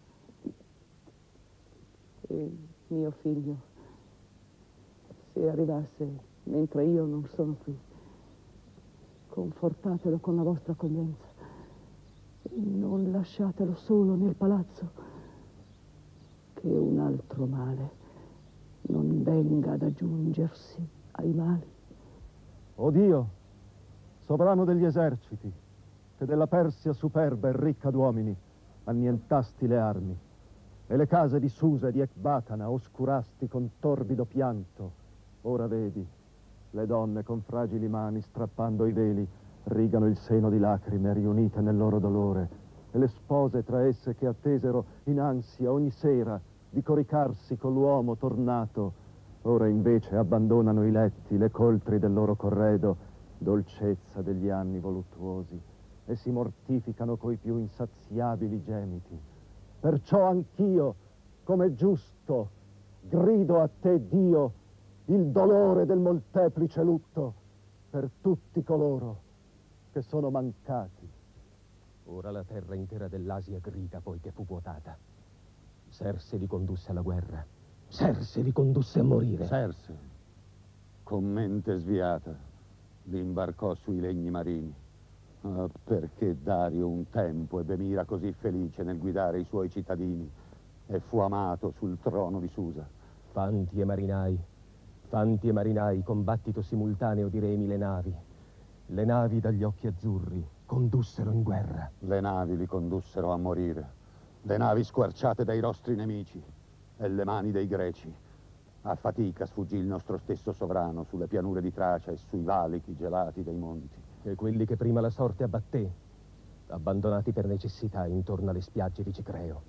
E: E mio figlio, se arrivasse mentre io non sono qui, confortatelo con la vostra accoglienza e non lasciatelo solo nel palazzo, che un altro male non venga ad aggiungersi ai mali.
B: O Dio, sovrano degli eserciti, che della Persia superba e ricca d'uomini annientasti le armi, e le case di Susa e di Ecbatana oscurasti con torbido pianto. Ora vedi, le donne con fragili mani, strappando i veli, rigano il seno di lacrime riunite nel loro dolore, e le spose tra esse che attesero in ansia ogni sera di coricarsi con l'uomo tornato, ora invece abbandonano i letti, le coltri del loro corredo, dolcezza degli anni voluttuosi, e si mortificano coi più insaziabili gemiti. Perciò anch'io, come giusto, grido a te, Dio, il dolore del molteplice lutto per tutti coloro che sono mancati.
D: Ora la terra intera dell'Asia grida poiché fu vuotata. Serse li condusse alla guerra. Serse li condusse a morire.
C: Serse, con mente sviata, li imbarcò sui legni marini. Ah, perché Dario un tempo ebbe mira così felice nel guidare i suoi cittadini e fu amato sul trono di Susa.
D: Fanti e marinai, combattito simultaneo di remi le navi dagli occhi azzurri condussero in guerra.
C: Le navi li condussero a morire, le navi squarciate dai nostri nemici e le mani dei greci. A fatica sfuggì il nostro stesso sovrano sulle pianure di Tracia e sui valichi gelati dei monti.
D: E quelli che prima la sorte abbatté, abbandonati per necessità intorno alle spiagge di Cicreo,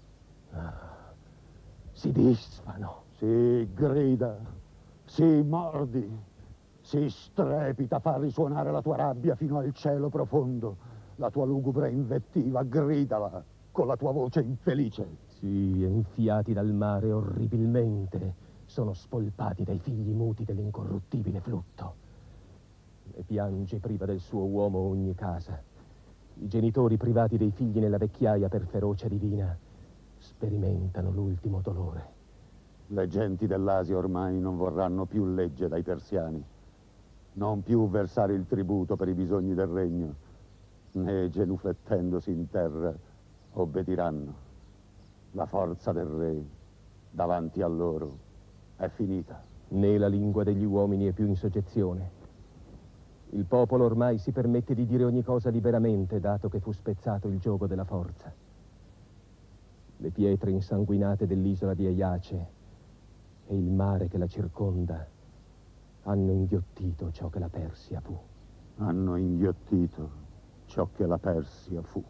D: si disfano.
C: Si grida, si mordi, si strepita a far risuonare la tua rabbia fino al cielo profondo. La tua lugubre invettiva, gridala
G: con la tua voce infelice.
D: Sì, infiati dal mare orribilmente, sono spolpati dai figli muti dell'incorruttibile flutto. E piange priva del suo uomo ogni casa. I genitori privati dei figli nella vecchiaia per ferocia divina sperimentano l'ultimo dolore.
C: Le genti dell'Asia ormai non vorranno più legge dai persiani, non più versare il tributo per i bisogni del regno, né genuflettendosi in terra obbediranno. La forza del re davanti a loro è finita.
D: Né la lingua degli uomini è più in soggezione. Il popolo ormai si permette di dire ogni cosa liberamente, dato che fu spezzato il giogo della forza. Le pietre insanguinate dell'isola di Aiace e il mare che la circonda hanno inghiottito ciò che la Persia fu.
C: Hanno inghiottito ciò che la Persia fu.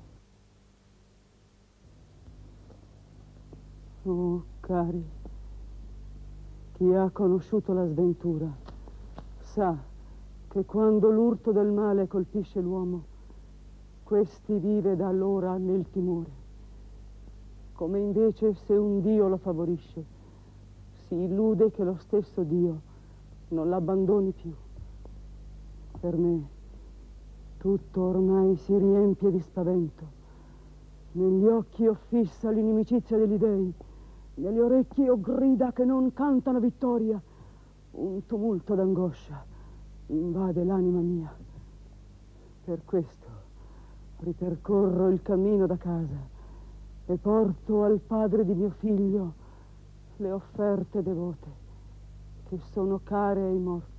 E: Oh, cari, chi ha conosciuto la sventura sa che quando l'urto del male colpisce l'uomo, questi vive da allora nel timore. Come invece se un Dio lo favorisce, si illude che lo stesso Dio non l'abbandoni più. Per me tutto ormai si riempie di spavento. Negli occhi ho fissa l'inimicizia degli dei, negli orecchi ho grida che non cantano vittoria. Un tumulto d'angoscia invade l'anima mia. Per questo ripercorro il cammino da casa e porto al padre di mio figlio le offerte devote che sono care ai morti.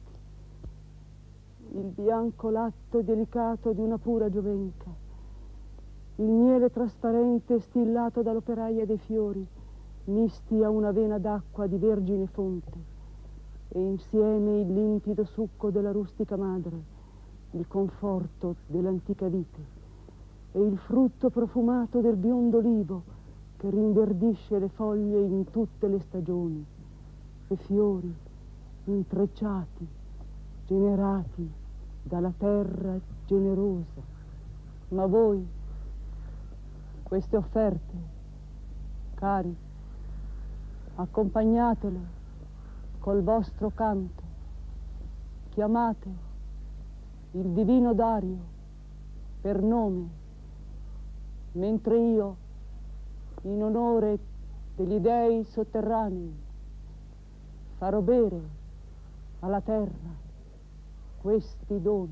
E: Il bianco latto delicato di una pura giovenca, il miele trasparente stillato dall'operaia dei fiori, misti a una vena d'acqua di vergine fonte, e insieme il limpido succo della rustica madre, il conforto dell'antica vite, e il frutto profumato del biondo olivo che rinverdisce le foglie in tutte le stagioni, e fiori intrecciati, generati dalla terra generosa. Ma voi, queste offerte, cari, accompagnatele col vostro canto, chiamate il divino Dario per nome, mentre io, in onore degli dei sotterranei, farò bere alla terra questi doni.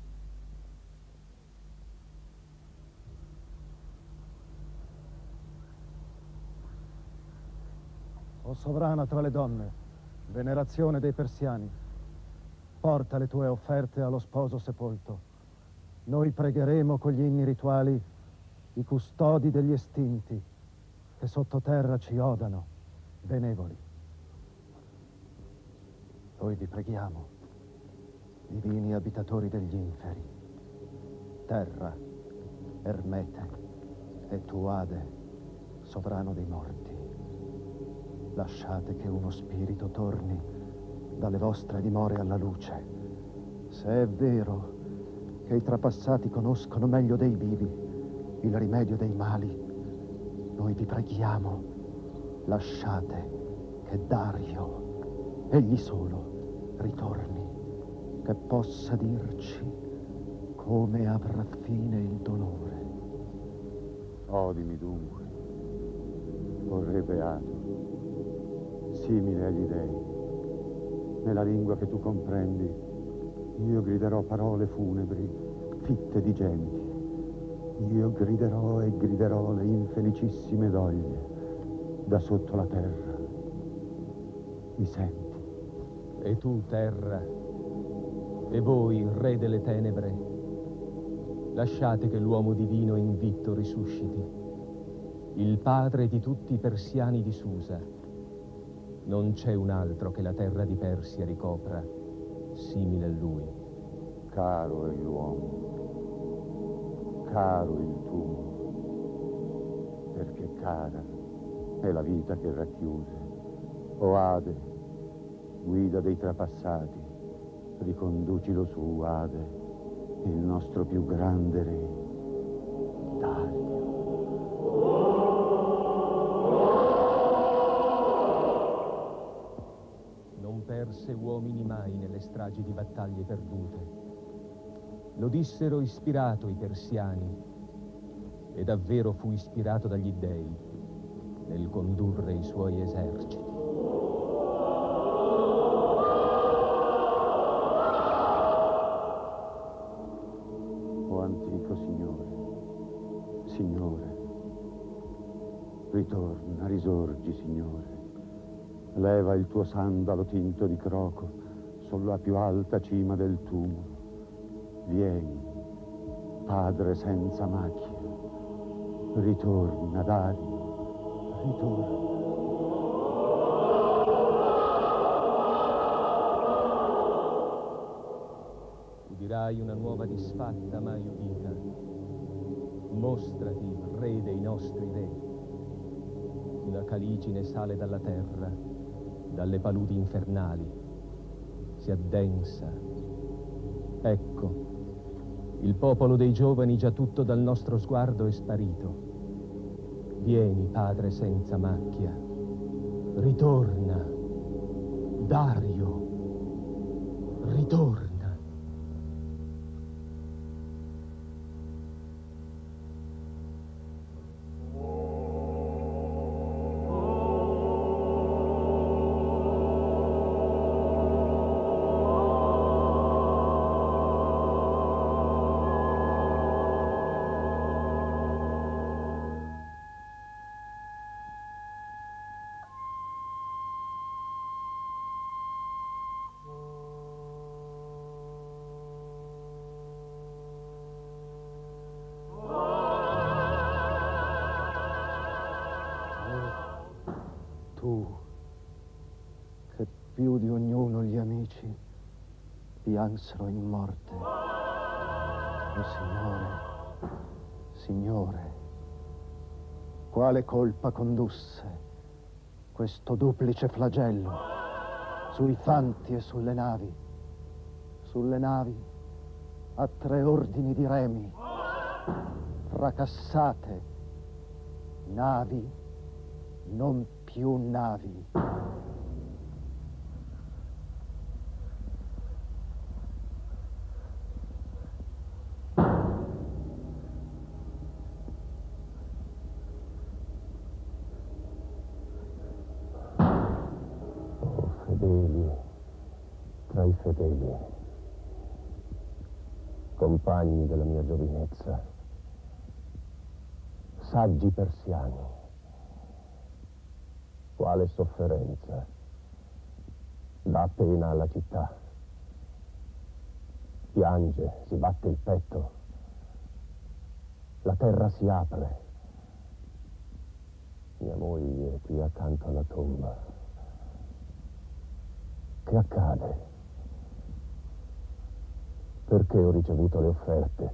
B: O sovrana tra le donne, venerazione dei persiani, porta le tue offerte allo sposo sepolto. Noi pregheremo con gli inni rituali i custodi degli estinti che sottoterra ci odano, benevoli. Noi vi preghiamo, divini abitatori degli inferi, Terra, Ermete e tu Ade, sovrano dei morti. Lasciate che uno spirito torni dalle vostre dimore alla luce. Se è vero che i trapassati conoscono meglio dei vivi il rimedio dei mali, noi vi preghiamo, lasciate che Dario, egli solo, ritorni, che possa dirci come avrà fine il dolore.
C: Odimi dunque, o Re beato, simile agli dei. Nella lingua che tu comprendi, io griderò parole funebri, fitte di genti. Io griderò e griderò le infelicissime doglie da sotto la terra. Mi senti?
D: E tu, terra, e voi, re delle tenebre, lasciate che l'uomo divino invitto risusciti, il padre di tutti i persiani di Susa. Non c'è un altro che la terra di Persia ricopra, simile a lui.
C: Caro è l'uomo, caro il tuo, perché cara è la vita che racchiuse. O Ade, guida dei trapassati, riconducilo su, Ade, il nostro più grande re, Dario.
D: le stragi di battaglie perdute. Lo dissero ispirato i persiani, e davvero fu ispirato dagli dèi nel condurre i suoi eserciti.
C: O antico Signore, Signore, ritorna, risorgi, Signore. Leva il tuo sandalo tinto di croco sulla più alta cima del tumulo. Vieni, Padre senza macchia, ritorna, Dario, ritorna.
D: Udirai una nuova disfatta mai udita. Mostrati, re dei nostri re. Una caligine sale dalla terra, dalle paludi infernali. Si addensa. Ecco, il popolo dei giovani già tutto dal nostro sguardo è sparito. Vieni, Padre senza macchia. Ritorna, Dario, ritorna.
B: Tu, che più di ognuno gli amici piansero in morte. O Signore, Signore, quale colpa condusse questo duplice flagello sui fanti e sulle navi? Sulle navi a 3 ordini di remi, fracassate, navi non più navi.
G: Oh, fedeli, tra i fedeli, compagni della mia giovinezza, saggi persiani, quale sofferenza dà pena alla città. Piange, si batte il petto, la terra si apre. Mia moglie è qui accanto alla tomba. Che accade? Perché ho ricevuto le offerte?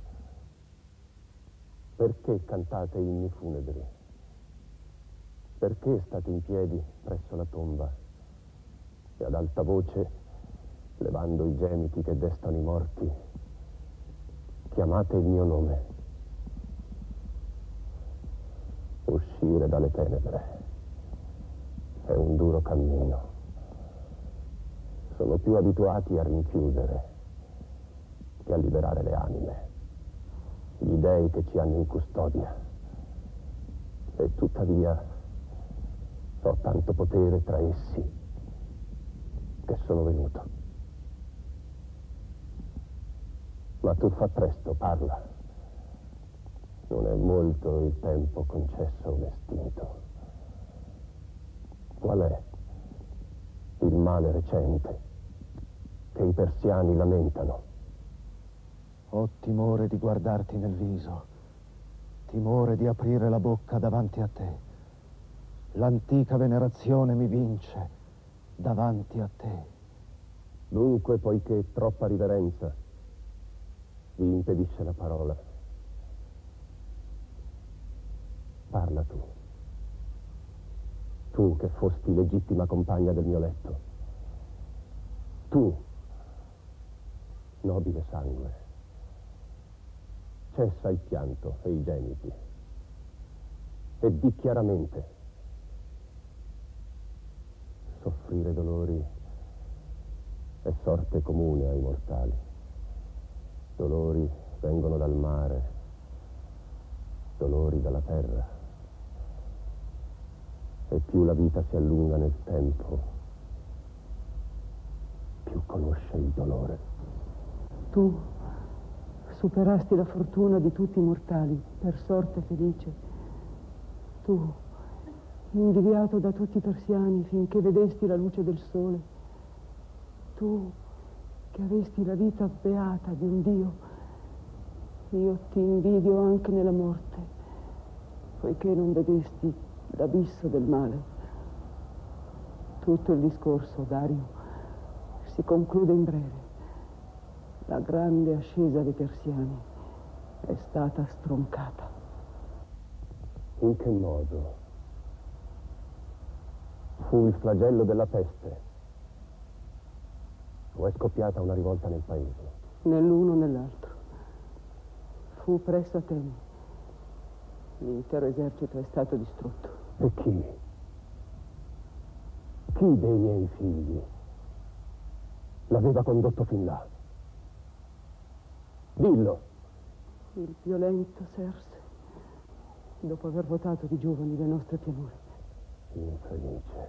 G: Perché cantate inni funebri? Perché state in piedi presso la tomba e ad alta voce, levando i gemiti che destano i morti, chiamate il mio nome? Uscire dalle tenebre è un duro cammino. Sono più abituati a rinchiudere che a liberare le anime, gli dèi che ci hanno in custodia. E tuttavia ho tanto potere tra essi che sono venuto. Ma tu fa presto, parla. Non è molto il tempo concesso a un estinto. Qual è il male recente che i persiani lamentano?
B: Ho timore di guardarti nel viso, timore di aprire la bocca davanti a te. L'antica venerazione mi vince davanti a te.
G: Dunque, poiché troppa riverenza vi impedisce la parola, parla tu. Tu che fosti legittima compagna del mio letto. Tu, nobile sangue, cessa il pianto e i gemiti e di chiaramente: soffrire dolori è sorte comune ai mortali. Dolori vengono dal mare, dolori dalla terra. E più la vita si allunga nel tempo, più conosce il dolore.
E: Tu superasti la fortuna di tutti i mortali per sorte felice. Tu, invidiato da tutti i persiani finché vedesti la luce del sole. Tu, che avesti la vita beata di un Dio. Io ti invidio anche nella morte, poiché non vedesti l'abisso del male. Tutto il discorso, Dario, si conclude in breve. La grande ascesa dei persiani è stata stroncata.
G: In che modo? Fu il flagello della peste? O è scoppiata una rivolta nel paese?
E: Né l'uno né l'altro. Fu presso Atene. L'intero esercito è stato distrutto.
G: E chi? Chi dei miei figli l'aveva condotto fin là? Dillo.
E: Il violento Serse, dopo aver votato di giovani le nostre pianure.
G: Infelice.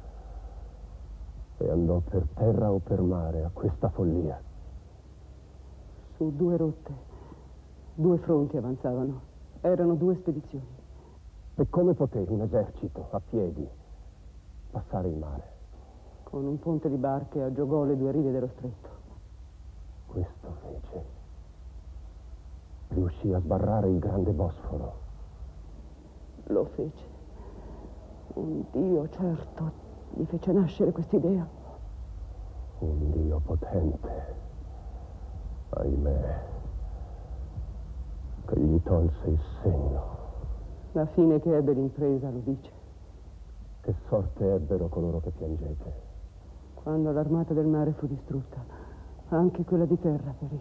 G: E andò per terra o per mare a questa follia?
E: Su 2 rotte, 2 fronti avanzavano. Erano 2 spedizioni.
G: E come poté un esercito a piedi passare il mare?
E: Con un ponte di barche aggiogò le 2 rive dello stretto.
G: Questo fece. Riuscì a sbarrare il grande Bosforo.
E: Lo fece. Un Dio, certo, gli fece nascere quest'idea.
G: Un Dio potente, ahimè, che gli tolse il senno.
E: La fine che ebbe l'impresa lo dice.
G: Che sorte ebbero coloro che piangete?
E: Quando l'armata del mare fu distrutta, anche quella di terra perì.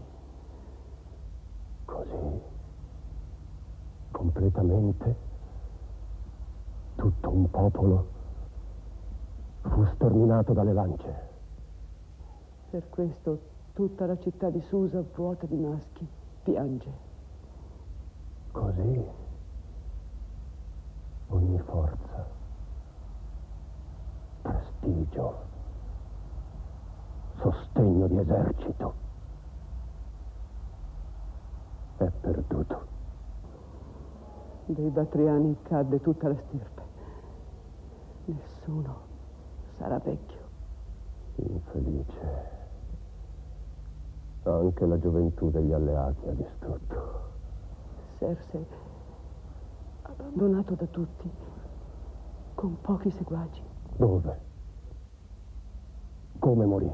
G: Così, completamente, tutto un popolo fu sterminato dalle lance.
E: Per questo tutta la città di Susa, vuota di maschi, piange.
G: Così, ogni forza, prestigio, sostegno di esercito è perduto.
E: Dei Batriani cadde tutta la stirpe. Nessuno sarà vecchio.
G: Infelice. Anche la gioventù degli alleati ha distrutto.
E: Serse, abbandonato da tutti, con pochi seguaci.
G: Dove? Come morì?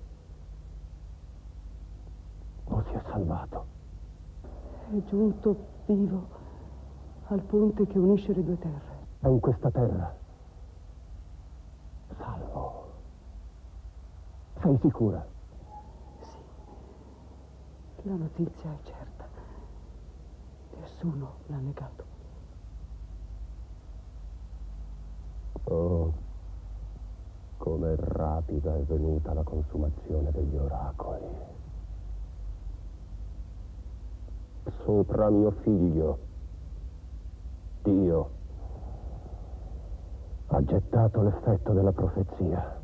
G: O si è salvato?
E: È giunto vivo al ponte che unisce le 2 terre.
G: È in questa terra. Salvo. Sei sicura?
E: Sì. La notizia è certa. Nessuno l'ha negato.
G: Oh, come rapida è venuta la consumazione degli oracoli. Sopra mio figlio, Dio ha gettato l'effetto della profezia.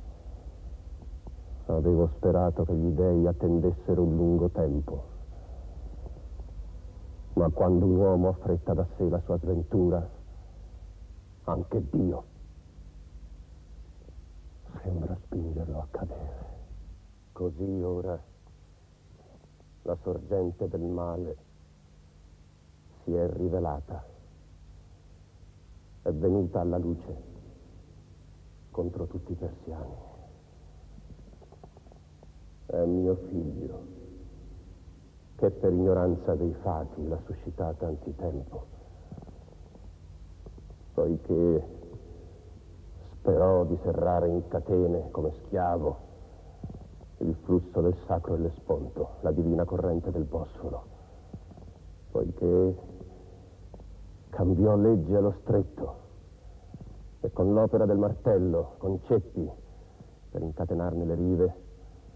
G: Avevo sperato che gli dei attendessero un lungo tempo, ma quando un uomo affretta da sé la sua sventura, anche Dio sembra spingerlo a cadere. Così ora la sorgente del male si è rivelata, è venuta alla luce contro tutti i persiani. È mio figlio, che per ignoranza dei fati l'ha suscitata anzitempo, poiché sperò di serrare in catene come schiavo il flusso del sacro e l'esponto, la divina corrente del Bosforo, poiché cambiò legge allo stretto e con l'opera del martello, con ceppi, per incatenarne le rive,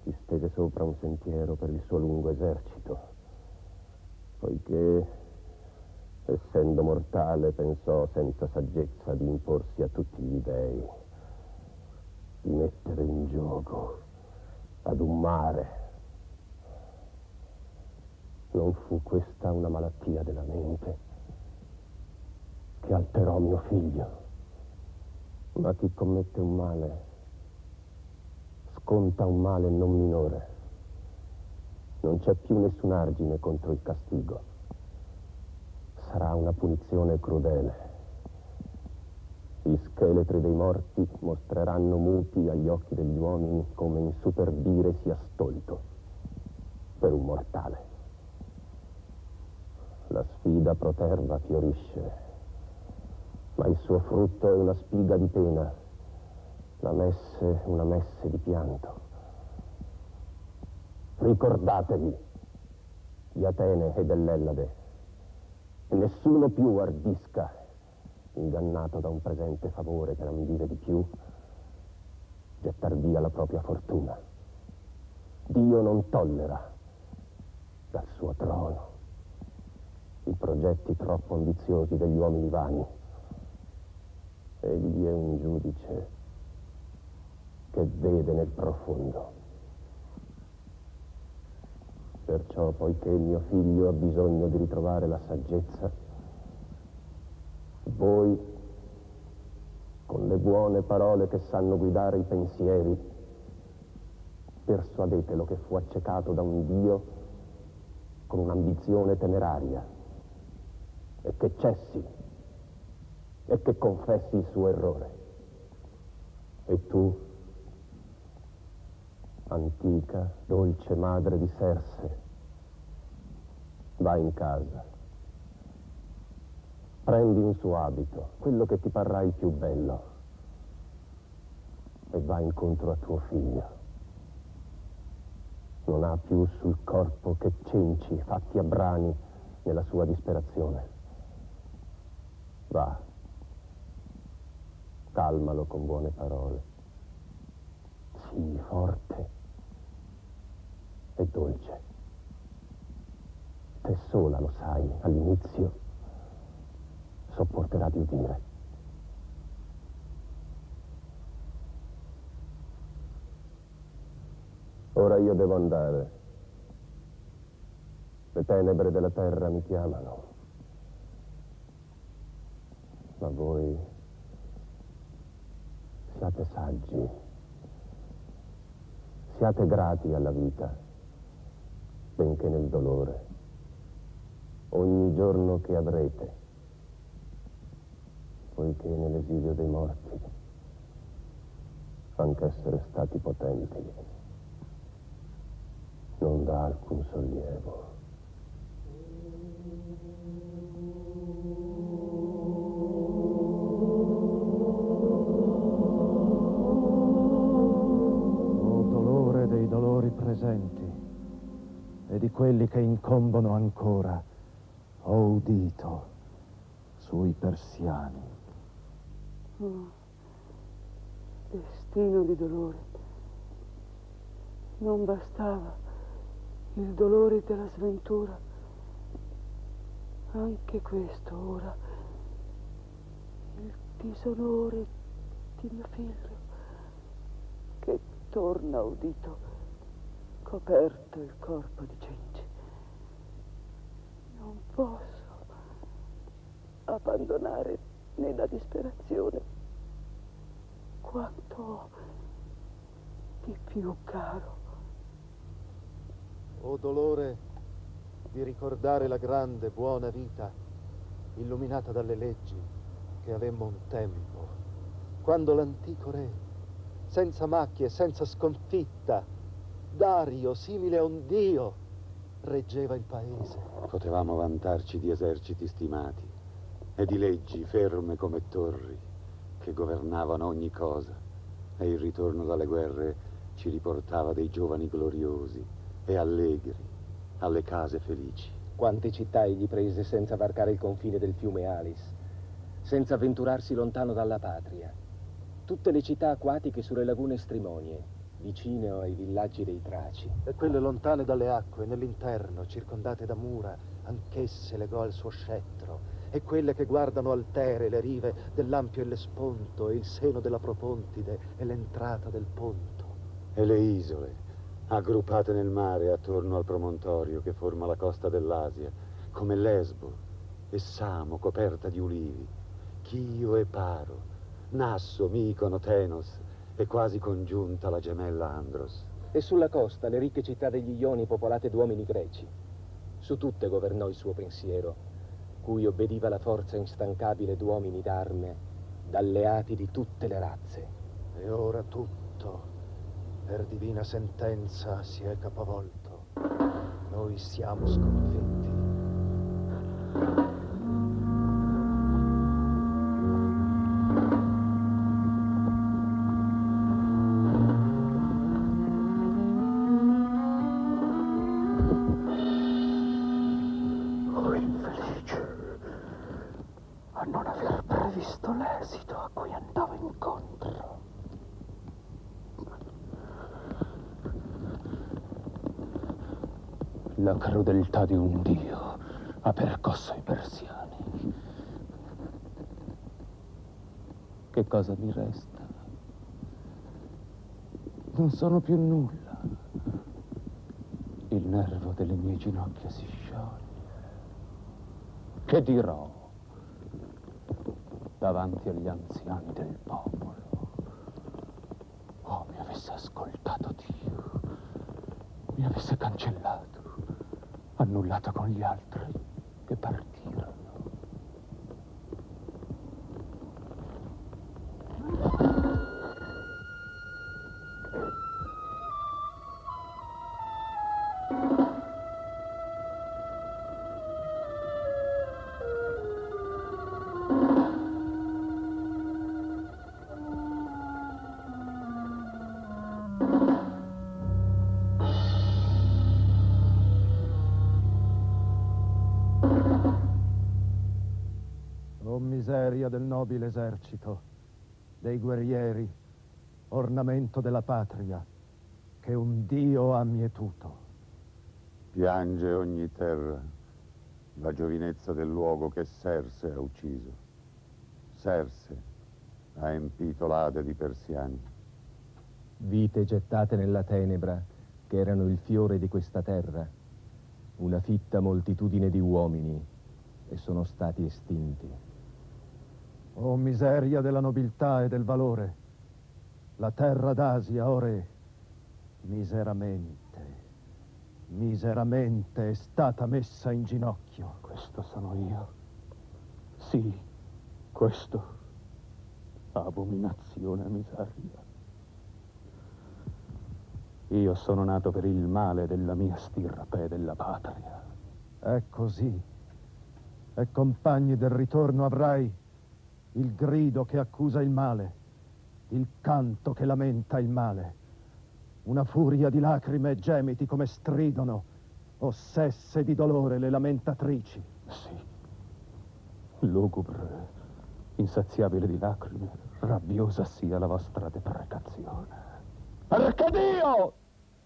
G: ti stese sopra un sentiero per il suo lungo esercito, poiché, essendo mortale, pensò senza saggezza di imporsi a tutti gli dei, di mettere in gioco ad un mare. Non fu questa una malattia della mente che alterò mio figlio, ma chi commette un male sconta un male non minore. Non c'è più nessun argine contro il castigo. Sarà una punizione crudele. Gli scheletri dei morti mostreranno muti agli occhi degli uomini come insuperbire sia stolto per un mortale. La sfida proterva fiorisce, ma il suo frutto è una spiga di pena, la messe una messe di pianto. Ricordatevi di Atene e dell'Ellade, e nessuno più ardisca, ingannato da un presente favore che non vive di più, gettar via la propria fortuna. Dio non tollera dal suo trono i progetti troppo ambiziosi degli uomini vani. Egli è un giudice che vede nel profondo. Perciò, poiché mio figlio ha bisogno di ritrovare la saggezza, voi, con le buone parole che sanno guidare i pensieri, persuadetelo che fu accecato da un Dio con un'ambizione temeraria, e che cessi e che confessi il suo errore. E tu, antica, dolce madre di Serse, vai in casa, prendi un suo abito, quello che ti parrà il più bello, e vai incontro a tuo figlio. Non ha più sul corpo che cenci fatti a brani nella sua disperazione. Va, calmalo con buone parole. Sii forte e dolce. Te sola lo sai, all'inizio sopporterà di udire. Ora io devo andare. Le tenebre della terra mi chiamano. Ma voi siate saggi, siate grati alla vita, benché nel dolore, ogni giorno che avrete, poiché nell'esilio dei morti, anche essere stati potenti, non dà alcun sollievo.
B: Presenti e di quelli che incombono ancora, ho udito sui persiani.
E: Oh, destino di dolore. Non bastava il dolore della sventura. Anche questo ora, il disonore di mio figlio, che torna udito, coperto il corpo di cenci. Non posso abbandonare nella disperazione quanto ho di più caro.
B: O dolore di ricordare la grande, buona vita, illuminata dalle leggi che avemmo un tempo, quando l'antico re, senza macchie, senza sconfitta, Dario, simile a un dio, reggeva il paese.
C: Potevamo vantarci di eserciti stimati e di leggi ferme come torri che governavano ogni cosa, e il ritorno dalle guerre ci riportava dei giovani gloriosi e allegri alle case felici.
D: Quante città egli prese senza varcare il confine del fiume Alis, senza avventurarsi lontano dalla patria. Tutte le città acquatiche sulle lagune strimonie, vicino ai villaggi dei Traci.
B: E quelle lontane dalle acque, nell'interno, circondate da mura, anch'esse legò al suo scettro. E quelle che guardano altere le rive dell'Ampio Ellesponto, e il seno della Propontide, e l'entrata del Ponto.
C: E le isole, aggruppate nel mare attorno al promontorio che forma la costa dell'Asia, come Lesbo e Samo coperta di ulivi, Chio e Paro, Nasso, Mykono, Tenos e quasi congiunta la gemella Andros.
D: E sulla costa le ricche città degli Ioni popolate d'uomini greci. Su tutte governò il suo pensiero, cui obbediva la forza instancabile d'uomini d'arme, d'alleati di tutte le razze.
B: E ora tutto, per divina sentenza, si è capovolto. Noi siamo sconfitti.
F: Oh, infelice, a non aver previsto l'esito a cui andavo incontro. La crudeltà di un dio ha percosso i persiani. Che cosa mi resta? Non sono più nulla. Il nervo delle mie ginocchia si scioglie. Che dirò davanti agli anziani del popolo? Oh, mi avesse ascoltato Dio, mi avesse cancellato, annullato con gli altri che partirono.
B: Oh miseria del nobile esercito, dei guerrieri, ornamento della patria, che un Dio ha mietuto.
C: Piange ogni terra la giovinezza del luogo che Serse ha ucciso. Serse ha empito l'Ade di persiani.
D: Vite gettate nella tenebra, che erano il fiore di questa terra, una fitta moltitudine di uomini, e sono stati estinti.
B: Oh miseria della nobiltà e del valore, la terra d'Asia, o re, miseramente è stata messa in ginocchio.
F: Questo sono io. Sì, questo. Abominazione e miseria. Io sono nato per il male della mia stirpe e della patria.
B: È così. E compagni del ritorno avrai il grido che accusa il male, il canto che lamenta il male, una furia di lacrime e gemiti come stridono, ossesse di dolore le lamentatrici.
F: Sì, lugubre, insaziabile di lacrime, rabbiosa sia la vostra deprecazione. Perché Dio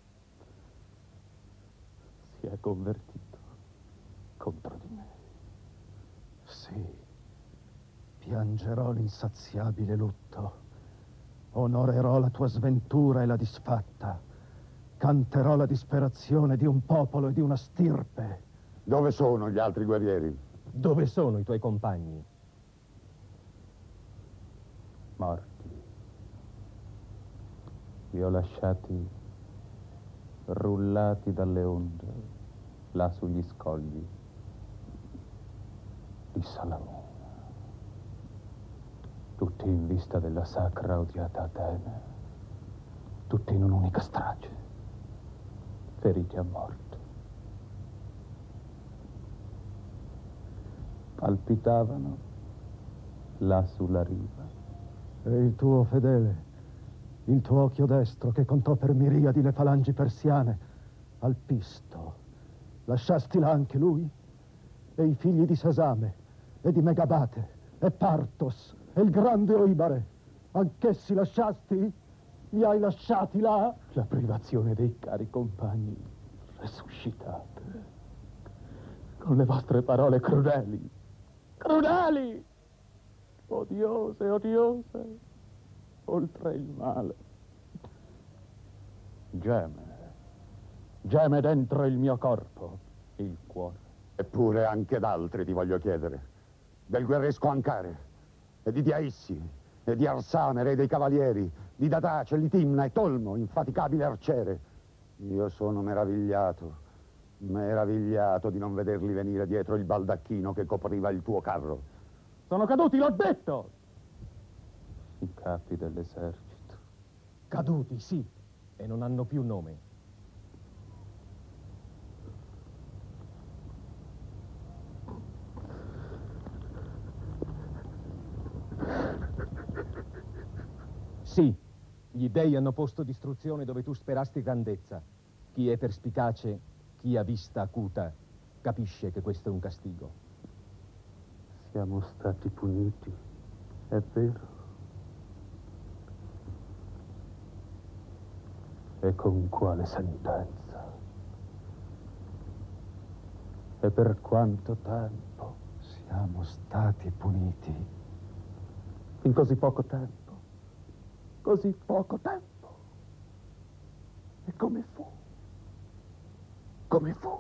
F: si è convertito contro di me.
B: Sì, piangerò l'insaziabile lutto, onorerò la tua sventura e la disfatta, canterò la disperazione di un popolo e di una stirpe.
C: Dove sono gli altri guerrieri?
D: Dove sono i tuoi compagni?
F: Morti. Li ho lasciati rullati dalle onde, là sugli scogli di Salamina. Tutti in vista della sacra odiata Atene, tutti in un'unica strage, feriti a morte. Palpitavano là sulla riva.
B: E il tuo fedele, il tuo occhio destro che contò per miriadi le falangi persiane, Alpisto, lasciasti là anche lui? E i figli di Sesame, e di Megabate, e Partos, e il grande Oibare, anch'essi lasciasti?
F: Mi hai lasciati là? La privazione dei cari compagni resuscitate. Con le vostre parole crudeli. Crudeli! Odiose, odiose. Oltre il male. Geme dentro il mio corpo, il cuore.
C: Eppure anche d'altri ti voglio chiedere. Del guerresco Ancare, e di Diaissi, e di Arsame, re dei cavalieri, di Datace, Litimna e Tolmo, infaticabile arciere. Io sono meravigliato di non vederli venire dietro il baldacchino che copriva il tuo carro.
F: Sono caduti, l'ho detto! I capi dell'esercito.
D: Caduti, sì, e non hanno più nome. Sì, gli dei hanno posto distruzione dove tu sperasti grandezza. Chi è perspicace, chi ha vista acuta, capisce che questo è un castigo.
F: Siamo stati puniti, è vero. E con quale sentenza? E per quanto tempo
B: Siamo stati puniti.
F: in così poco tempo? Così poco tempo. E come fu? Come fu?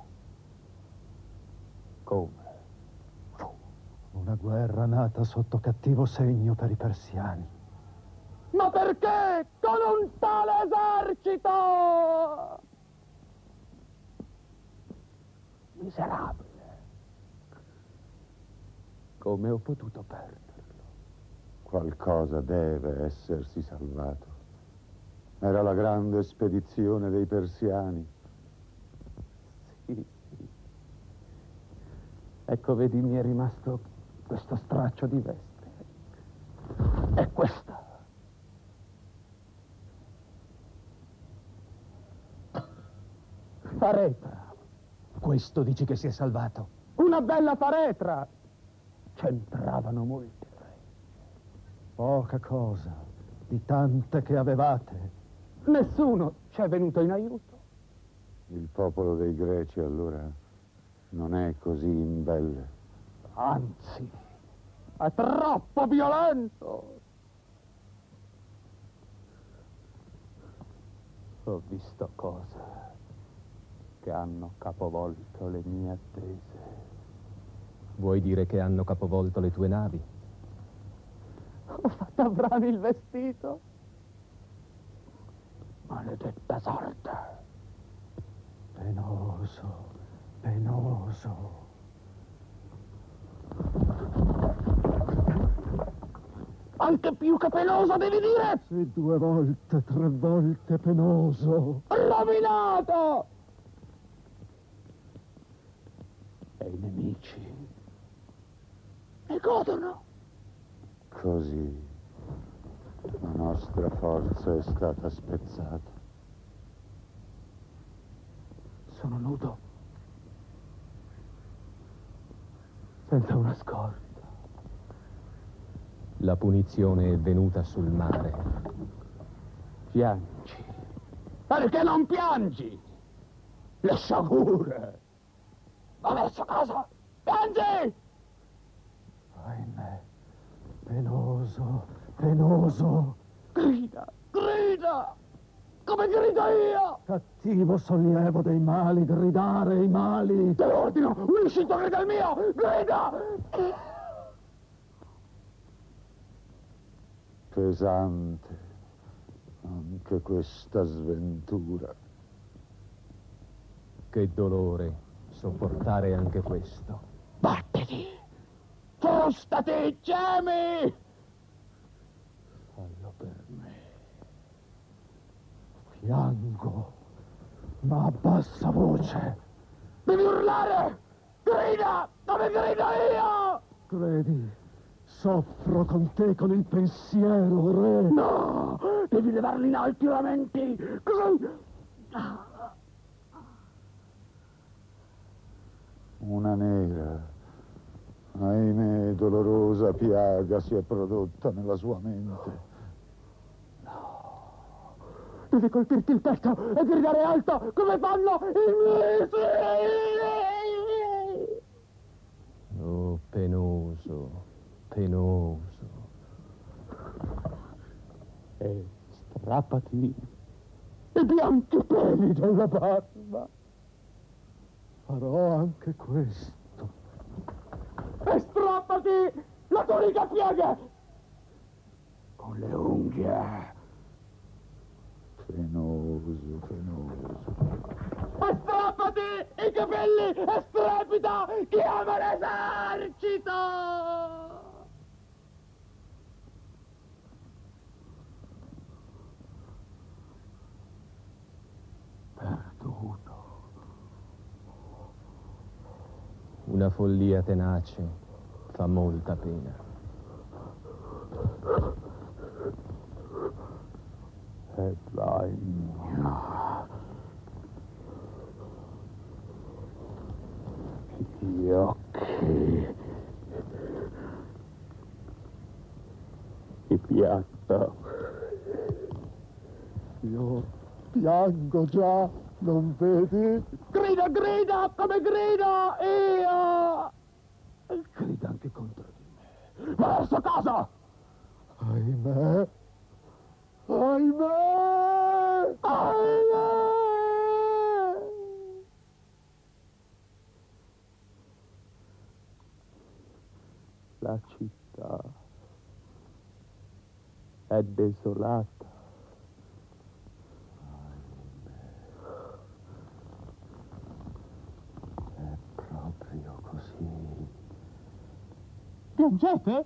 F: Come fu?
B: Una guerra nata sotto cattivo segno per i persiani.
F: Ma perché con un tale esercito? Miserabile. Come ho potuto perderlo?
C: Qualcosa deve essersi salvato. Era la grande spedizione dei persiani.
F: Sì. Ecco, vedi, mi è rimasto questo straccio di veste. E questa. Faretra.
D: Questo dici che si è salvato?
F: Una bella faretra. C'entravano molti re.
B: Poca cosa, di tante che avevate.
F: Nessuno ci è venuto in aiuto.
C: Il popolo dei Greci allora non è così imbelle.
F: Anzi, è troppo violento. Ho visto cose che hanno capovolto le mie attese.
D: Vuoi dire che hanno capovolto le tue navi?
F: Ho fatto a brani il vestito. Maledetta sorte.
B: Penoso, penoso.
F: Anche più che penoso, devi dire!
B: Sì, 2 volte, 3 volte penoso.
F: Rovinato! E i nemici ne godono.
C: Così la nostra forza è stata spezzata.
F: Sono nudo. Senza una scorta.
D: La punizione è venuta sul mare.
F: Piangi. Perché non piangi? Le sciagure. Va verso casa. Piangi!
B: Ahimè, penoso, penoso.
F: Grida, grida! Come grido io!
B: Cattivo sollievo dei mali, gridare i mali.
F: Te lo ordino, un istinto grida il mio! Grida!
C: Pesante anche questa sventura.
D: Che dolore sopportare anche questo.
F: Battiti! Frustati, gemi! Fallo per me.
B: Piango, ma a bassa voce.
F: Devi urlare! Grida! Come grido io!
B: Credi, soffro con te con il pensiero, re.
F: No! Devi levarli in alti i lamenti! Così!
C: Una nera, ahimè, dolorosa piaga si è prodotta nella sua mente.
H: Devi colpirti il petto e gridare alto come fanno i miei figli!
D: Oh, penoso, penoso.
H: E strappati i bianchi peli della barba. Farò anche questo. E strappati la tunica a pieghe con le unghie.
F: Penoso, penoso.
H: E strappati i capelli e strepita, chiama l'esercito! Perduto.
D: Una follia tenace fa molta pena.
H: E bagno gli occhi, il piatto. Io piango già, non vedi? Grida, grida, come grido io! Grida anche contro di me. Ma verso casa! Ahimè! Ahimè! Ahimè! La città è desolata. È proprio così. Piangete?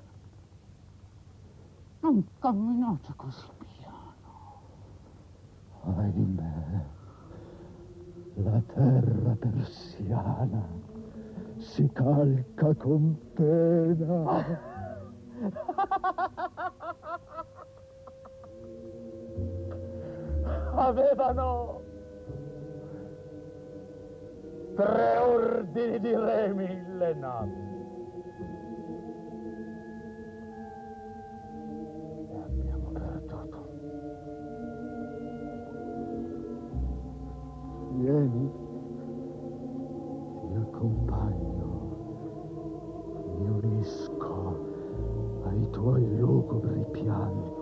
H: Non camminate così piano. Ahimè, la terra persiana si calca con pena. Avevano 3 ordini di remi le navi. E abbiamo perduto. Vieni, ti accompagno, mi unisco ai tuoi lugubri pianti.